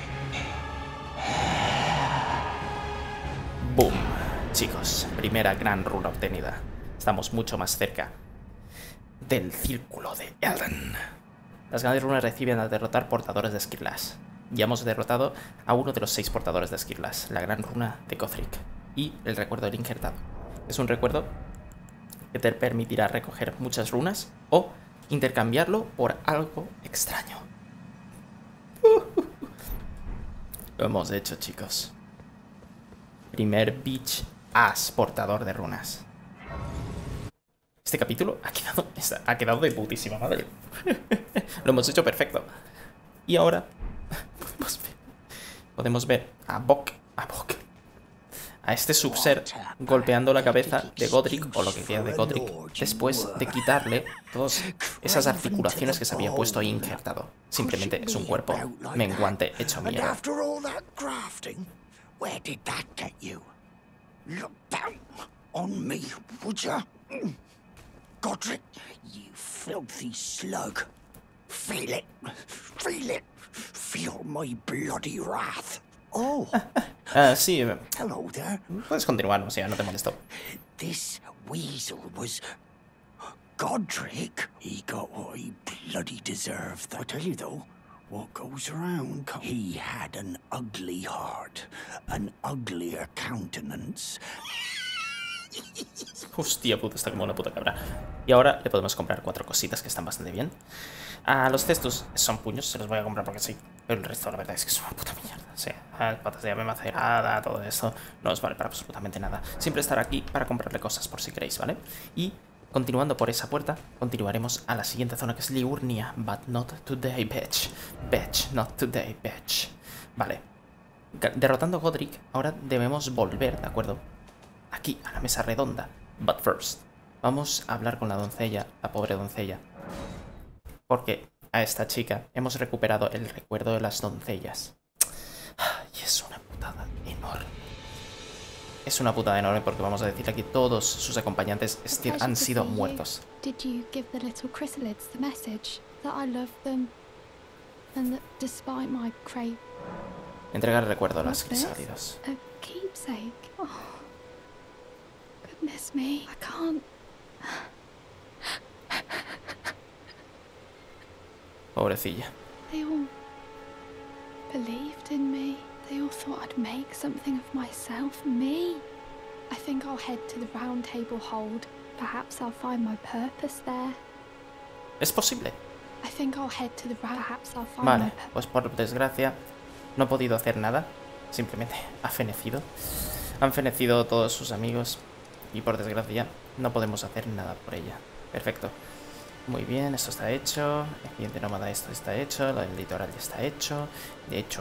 Boom, chicos, primera gran runa obtenida. Estamos mucho más cerca del círculo de Elden. Las grandes runas reciben al derrotar portadores de Skirlash. Ya hemos derrotado a uno de los 6 portadores de Skirlash, la gran runa de Godric. Y el recuerdo del injertado. Es un recuerdo que te permitirá recoger muchas runas o intercambiarlo por algo extraño. Lo hemos hecho, chicos. Primer Bitch Ass portador de runas. Este capítulo ha quedado de putísima madre. Lo hemos hecho perfecto. Y ahora podemos ver a Bok, a este subser golpeando la cabeza de Godric, o lo que queda de Godric, después de quitarle todas esas articulaciones que se había puesto ahí injertado. Simplemente es un cuerpo menguante hecho mierda. Godric, you filthy slug. Feel it. Feel it. Feel my bloody wrath. Oh. Sí. Hello there. Puedes continuar, o sea, no te molesto. This weasel was Godric. He got what he bloody deserved. I tell you though, what goes around. He had an ugly heart, an uglier countenance. Hostia puta, está como una puta cabra. Y ahora le podemos comprar 4 cositas que están bastante bien. Los cestos son puños, se los voy a comprar porque sí. Pero el resto la verdad es que es una puta mierda. O sea, patas de llave macerada, todo esto no os vale para absolutamente nada. Siempre estar aquí para comprarle cosas por si queréis, ¿vale? Y continuando por esa puerta, continuaremos a la siguiente zona que es Liurnia. But not today, bitch. Bitch, not today, bitch. Vale. Derrotando a Godric, ahora debemos volver, ¿de acuerdo? Aquí, a la mesa redonda. But first, vamos a hablar con la doncella, la pobre doncella. Porque a esta chica hemos recuperado el recuerdo de las doncellas. Y es una putada enorme. Es una putada enorme porque vamos a decirle que todos sus acompañantes han sido muertos. Did you give the little chrysalids the message that I love them and that despite my crave? Entregar el recuerdo a las crisálidos. A keepsake. Oh. Goodness me, I can't. Pobrecilla. They all believed in me. They all thought I'd make something of myself. Me. I think I'll head to the Round Table Hold. Perhaps I'll find my purpose there. Es posible. I think I'll head to the perhaps I'll find Vale, pues por desgracia no he podido hacer nada. Simplemente ha fenecido. Han fenecido todos sus amigos. Y por desgracia no podemos hacer nada por ella. Perfecto. Muy bien, esto está hecho. El cliente nómada, esto está hecho. Lo del litoral ya está hecho. De hecho.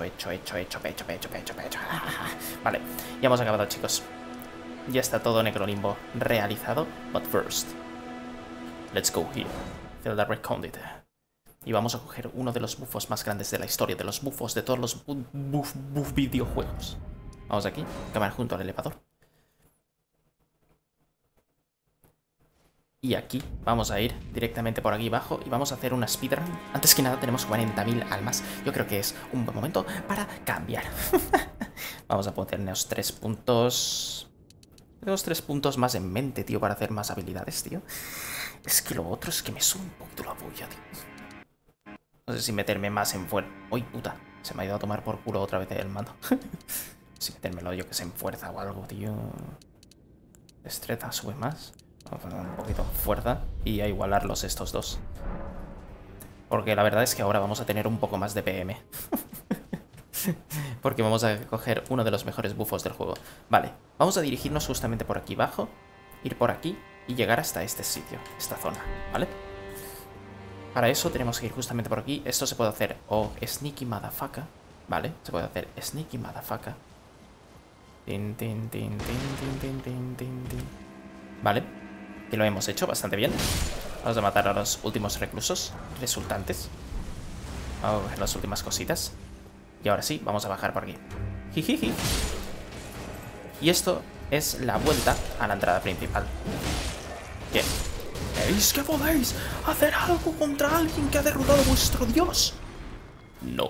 Vale, ya hemos acabado, chicos. Ya está todo Necrolimbo realizado. But first, let's go here. Zelda Recondite. Y vamos a coger uno de los bufos más grandes de la historia. De los bufos de todos los buff videojuegos. Vamos aquí, cámara junto al elevador. Y aquí vamos a ir directamente por aquí abajo y vamos a hacer una speedrun. Antes que nada tenemos 40.000 almas. Yo creo que es un buen momento para cambiar. Vamos a ponernos 3 puntos. Tenemos 3 puntos más en mente, tío, para hacer más habilidades, tío. Es que lo otro es que me sube un poquito la polla, tío. No sé si meterme más en fuerza. ¡Uy, puta! Se me ha ido a tomar por culo otra vez el mando. Si metérmelo yo que sé en fuerza o algo, tío. Destreza sube más. Vamos a poner un poquito de fuerza y a igualarlos estos dos. Porque la verdad es que ahora vamos a tener un poco más de PM. Porque vamos a coger uno de los mejores buffos del juego. Vale, vamos a dirigirnos justamente por aquí abajo, ir por aquí y llegar hasta este sitio, esta zona, ¿vale? Para eso tenemos que ir justamente por aquí. Esto se puede hacer o sneaky motherfucker, ¿vale? Se puede hacer sneaky motherfucker. Tin, tin, tin, tin, tin, tin, tin, tin, tin. Vale, que lo hemos hecho bastante bien. Vamos a matar a los últimos reclusos resultantes. Vamos a coger las últimas cositas. Y ahora sí, vamos a bajar por aquí. Jijiji. Y esto es la vuelta a la entrada principal. Bien. ¿Veis que podéis hacer algo contra alguien que ha derrotado a vuestro dios? No.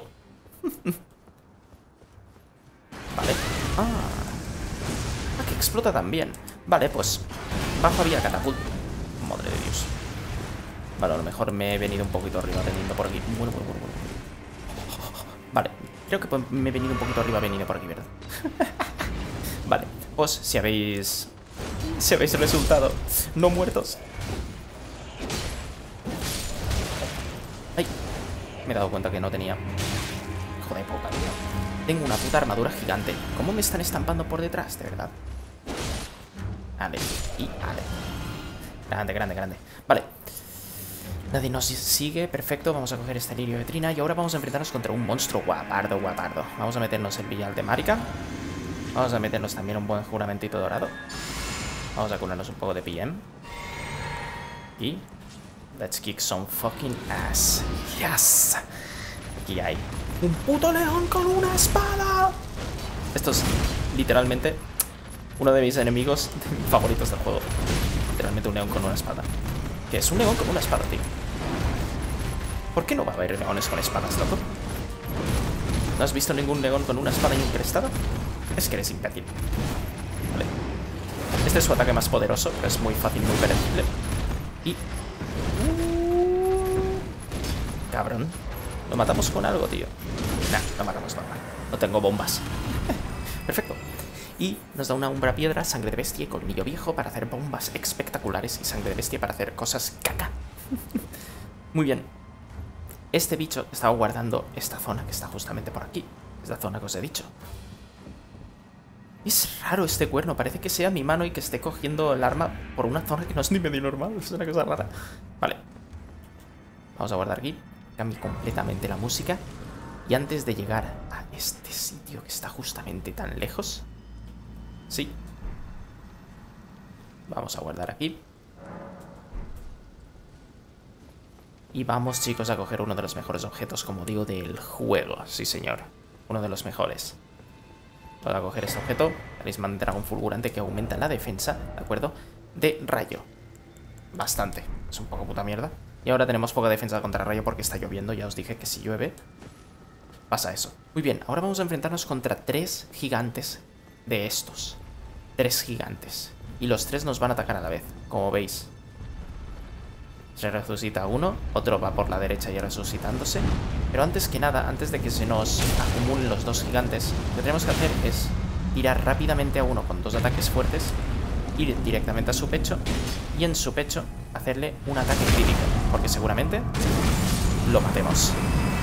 Vale. Ah, que explota también. Vale, pues bajo había catapult. Madre de Dios. Vale, a lo mejor me he venido un poquito arriba veniendo por aquí. Bueno. Vale, creo que me he venido un poquito arriba venido por aquí, ¿verdad? Vale, pues si habéis resultado no muertos. Ay, me he dado cuenta que no tenía. Hijo de puta, tío. Tengo una puta armadura gigante. ¿Cómo me están estampando por detrás, de verdad? Ale, y ale. Grande. Vale. Nadie nos sigue, perfecto. Vamos a coger este lirio de trina y ahora vamos a enfrentarnos contra un monstruo guapardo. Vamos a meternos el villal de Marika. Vamos a meternos también un buen juramentito dorado. Vamos a curarnos un poco de PM. Y let's kick some fucking ass. Yes. Aquí hay un puto león con una espada. Esto es literalmente uno de mis enemigos favoritos del juego. Literalmente un león con una espada. ¿Qué es un león con una espada, tío? ¿Por qué no va a haber leones con espadas, loco? ¿No has visto ningún león con una espada incrustada? Es que eres imbécil. Vale. Este es su ataque más poderoso, pero es muy fácil, muy predecible. Y... cabrón. ¿Lo matamos con algo, tío? Nah, lo matamos normal. No tengo bombas. Perfecto. Y nos da una umbra piedra, sangre de bestia y colmillo viejo para hacer bombas espectaculares y sangre de bestia para hacer cosas caca. Muy bien. Este bicho estaba guardando esta zona que está justamente por aquí. Esta zona que os he dicho. Es raro este cuerno, parece que sea mi mano y que esté cogiendo el arma por una zona que no es ni medio normal. Es una cosa rara. Vale. Vamos a guardar aquí. Cambio completamente la música. Y antes de llegar a este sitio que está justamente tan lejos... sí. Vamos a guardar aquí. Y vamos, chicos, a coger uno de los mejores objetos, como digo, del juego. Sí, señor. Uno de los mejores. Vamos a coger este objeto. Talismán de dragón fulgurante que aumenta la defensa, ¿de acuerdo? De rayo. Bastante. Es un poco puta mierda. Y ahora tenemos poca defensa contra rayo porque está lloviendo. Ya os dije que si llueve pasa eso. Muy bien, ahora vamos a enfrentarnos contra 3 gigantes de estos. 3 gigantes. Y los 3 nos van a atacar a la vez, como veis. Se resucita uno, otro va por la derecha ya resucitándose. Pero antes que nada, antes de que se nos acumulen los 2 gigantes, lo que tenemos que hacer es tirar rápidamente a uno con 2 ataques fuertes, ir directamente a su pecho y en su pecho hacerle un ataque crítico, porque seguramente lo matemos.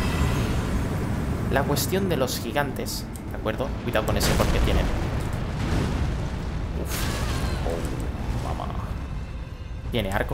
La cuestión de los gigantes, ¿de acuerdo? Cuidado con ese porque tienen... uf. Oh, mamá. Tiene arco.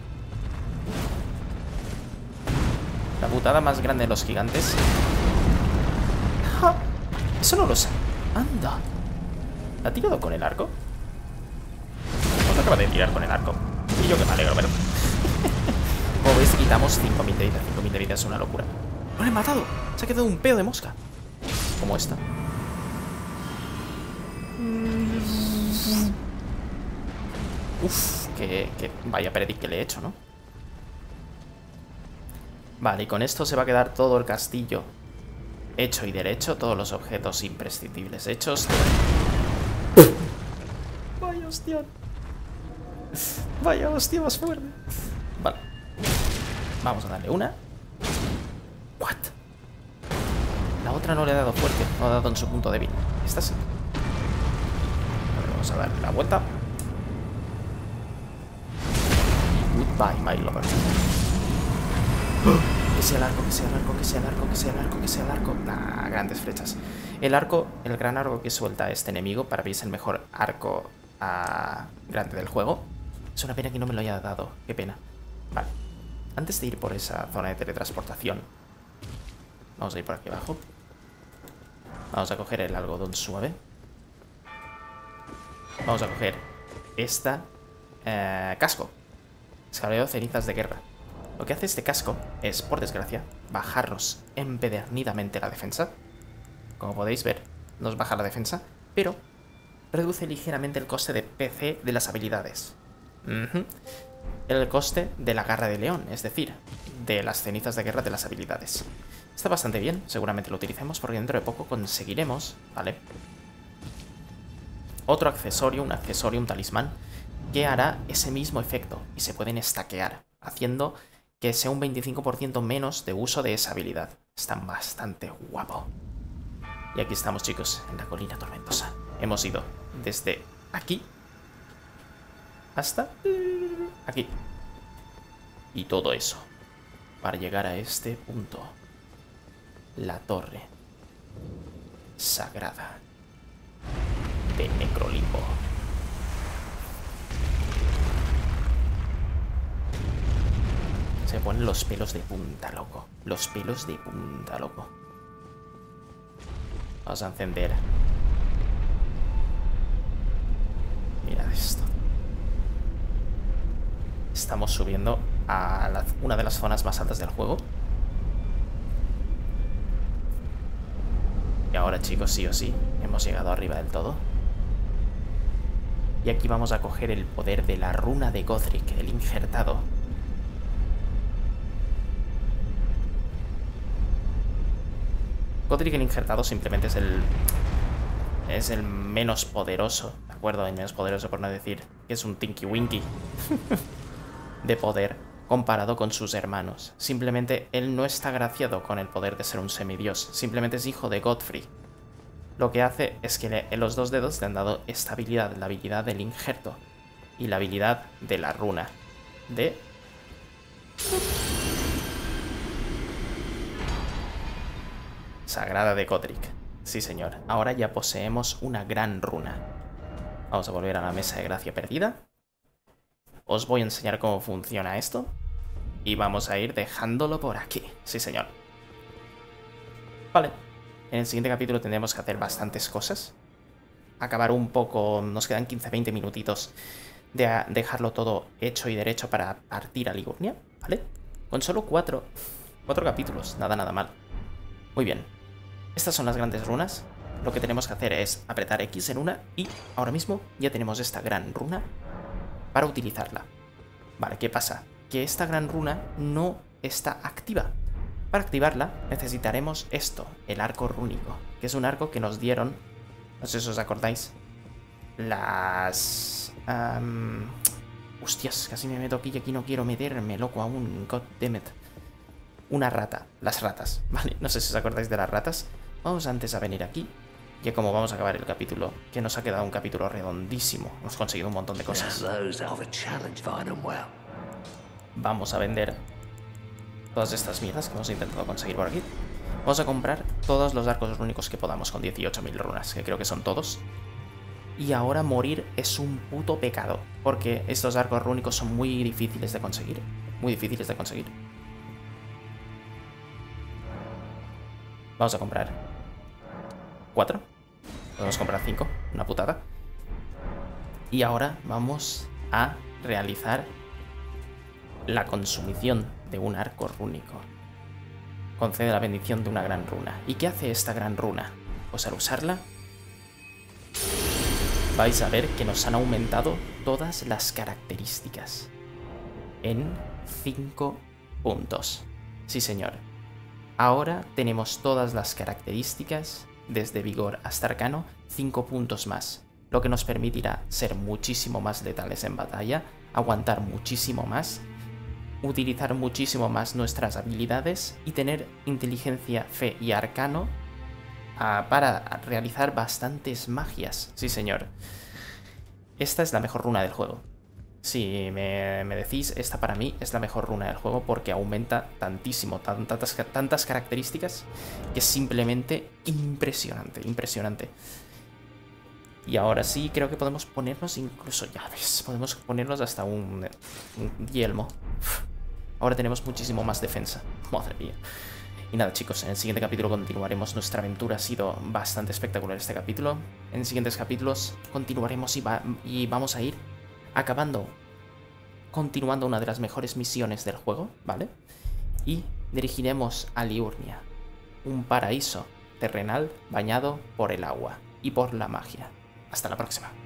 La putada más grande de los gigantes. ¡Ja! Eso no lo sé. Anda. ¿La ha tirado con el arco? No acaba de tirar con el arco. Y yo que me alegro, pero... como veis, quitamos 5.000 de vida. 5.000 de vida es una locura. ¡No le he matado! Se ha quedado un pedo de mosca. Como esta. Uf, que vaya predic que le he hecho, ¿no? Vale, y con esto se va a quedar todo el castillo hecho y derecho, todos los objetos imprescindibles hechos. Vaya hostia. Vaya hostia más fuerte. Vale. Vamos a darle una. What? La otra no le ha dado fuerte, no ha dado en su punto débil. Esta sí. A ver, vamos a darle la vuelta. Goodbye, my lover. Que sea el arco, que sea el arco, que sea el arco, que sea el arco, que sea el arco. Nah, grandes flechas. El arco, el gran arco que suelta este enemigo, para mí es el mejor arco grande del juego. Es una pena que no me lo haya dado. Qué pena. Vale. Antes de ir por esa zona de teletransportación, vamos a ir por aquí abajo. Vamos a coger el algodón suave. Vamos a coger esta casco. Escalero cenizas de guerra. Lo que hace este casco es, por desgracia, bajarnos empedernidamente la defensa. Como podéis ver, nos baja la defensa, pero reduce ligeramente el coste de PC de las habilidades. El coste de la garra de león, es decir, de las cenizas de guerra de las habilidades. Está bastante bien, seguramente lo utilicemos porque dentro de poco conseguiremos, ¿vale? Otro accesorio, un talismán, que hará ese mismo efecto y se pueden stackear, haciendo que sea un 25% menos de uso de esa habilidad. Está bastante guapo. Y aquí estamos, chicos, en la colina tormentosa. Hemos ido desde aquí hasta aquí. Y todo eso para llegar a este punto. La torre sagrada de Necrolimbo. Se ponen los pelos de punta, loco. Los pelos de punta, loco. Vamos a encender. Mirad esto. Estamos subiendo a una de las zonas más altas del juego. Y ahora, chicos, sí o sí, hemos llegado arriba del todo. Y aquí vamos a coger el poder de la runa de Godric, el injertado. Godric el injertado simplemente es el menos poderoso, ¿de acuerdo? El menos poderoso, por no decir que es un Tinky Winky de poder comparado con sus hermanos. Simplemente él no está agraciado con el poder de ser un semidios, simplemente es hijo de Godfrey. Lo que hace es que los dos dedos le han dado esta habilidad, la habilidad del injerto y la habilidad de la runa de... Sagrada de Godric. Sí, señor. Ahora ya poseemos una gran runa. Vamos a volver a la mesa de gracia perdida. Os voy a enseñar cómo funciona esto. Y vamos a ir dejándolo por aquí. Sí, señor. Vale. En el siguiente capítulo tendremos que hacer bastantes cosas. Acabar un poco... Nos quedan 15-20 minutitos de dejarlo todo hecho y derecho para partir a Liurnia. ¿Vale? Con solo 4 capítulos. Nada mal. Muy bien. Estas son las grandes runas. Lo que tenemos que hacer es apretar X en una y ahora mismo ya tenemos esta gran runa para utilizarla. Vale, ¿qué pasa? Que esta gran runa no está activa. Para activarla necesitaremos esto, el arco rúnico, que es un arco que nos dieron, no sé si os acordáis, las... Hostias, casi me meto aquí y aquí no quiero meterme, loco, aún, goddammit. Una rata, las ratas, ¿vale? No sé si os acordáis de las ratas. Vamos antes a venir aquí. Ya como vamos a acabar el capítulo, que nos ha quedado un capítulo redondísimo. Hemos conseguido un montón de cosas. Vamos a vender todas estas mierdas que hemos intentado conseguir por aquí. Vamos a comprar todos los arcos rúnicos que podamos con 18.000 runas, que creo que son todos. Y ahora morir es un puto pecado, porque estos arcos rúnicos son muy difíciles de conseguir. Muy difíciles de conseguir. Vamos a comprar 4. Podemos comprar 5. Una putada. Y ahora vamos a realizar la consumición de un arco rúnico. Concede la bendición de una gran runa. ¿Y qué hace esta gran runa? Pues al usarla... vais a ver que nos han aumentado todas las características en 5 puntos. Sí, señor. Ahora tenemos todas las características, desde vigor hasta arcano, 5 puntos más, lo que nos permitirá ser muchísimo más letales en batalla, aguantar muchísimo más, utilizar muchísimo más nuestras habilidades y tener inteligencia, fe y arcano para realizar bastantes magias. Sí, señor. Esta es la mejor runa del juego. Si me decís, esta para mí es la mejor runa del juego porque aumenta tantísimo, tantas características que es simplemente impresionante, impresionante. Y ahora sí creo que podemos ponernos incluso llaves, podemos ponernos hasta un yelmo. Ahora tenemos muchísimo más defensa, madre mía. Y nada, chicos, en el siguiente capítulo continuaremos nuestra aventura. Ha sido bastante espectacular este capítulo. En siguientes capítulos continuaremos y vamos a ir continuando una de las mejores misiones del juego, ¿vale? Y dirigiremos a Liurnia, un paraíso terrenal bañado por el agua y por la magia. Hasta la próxima.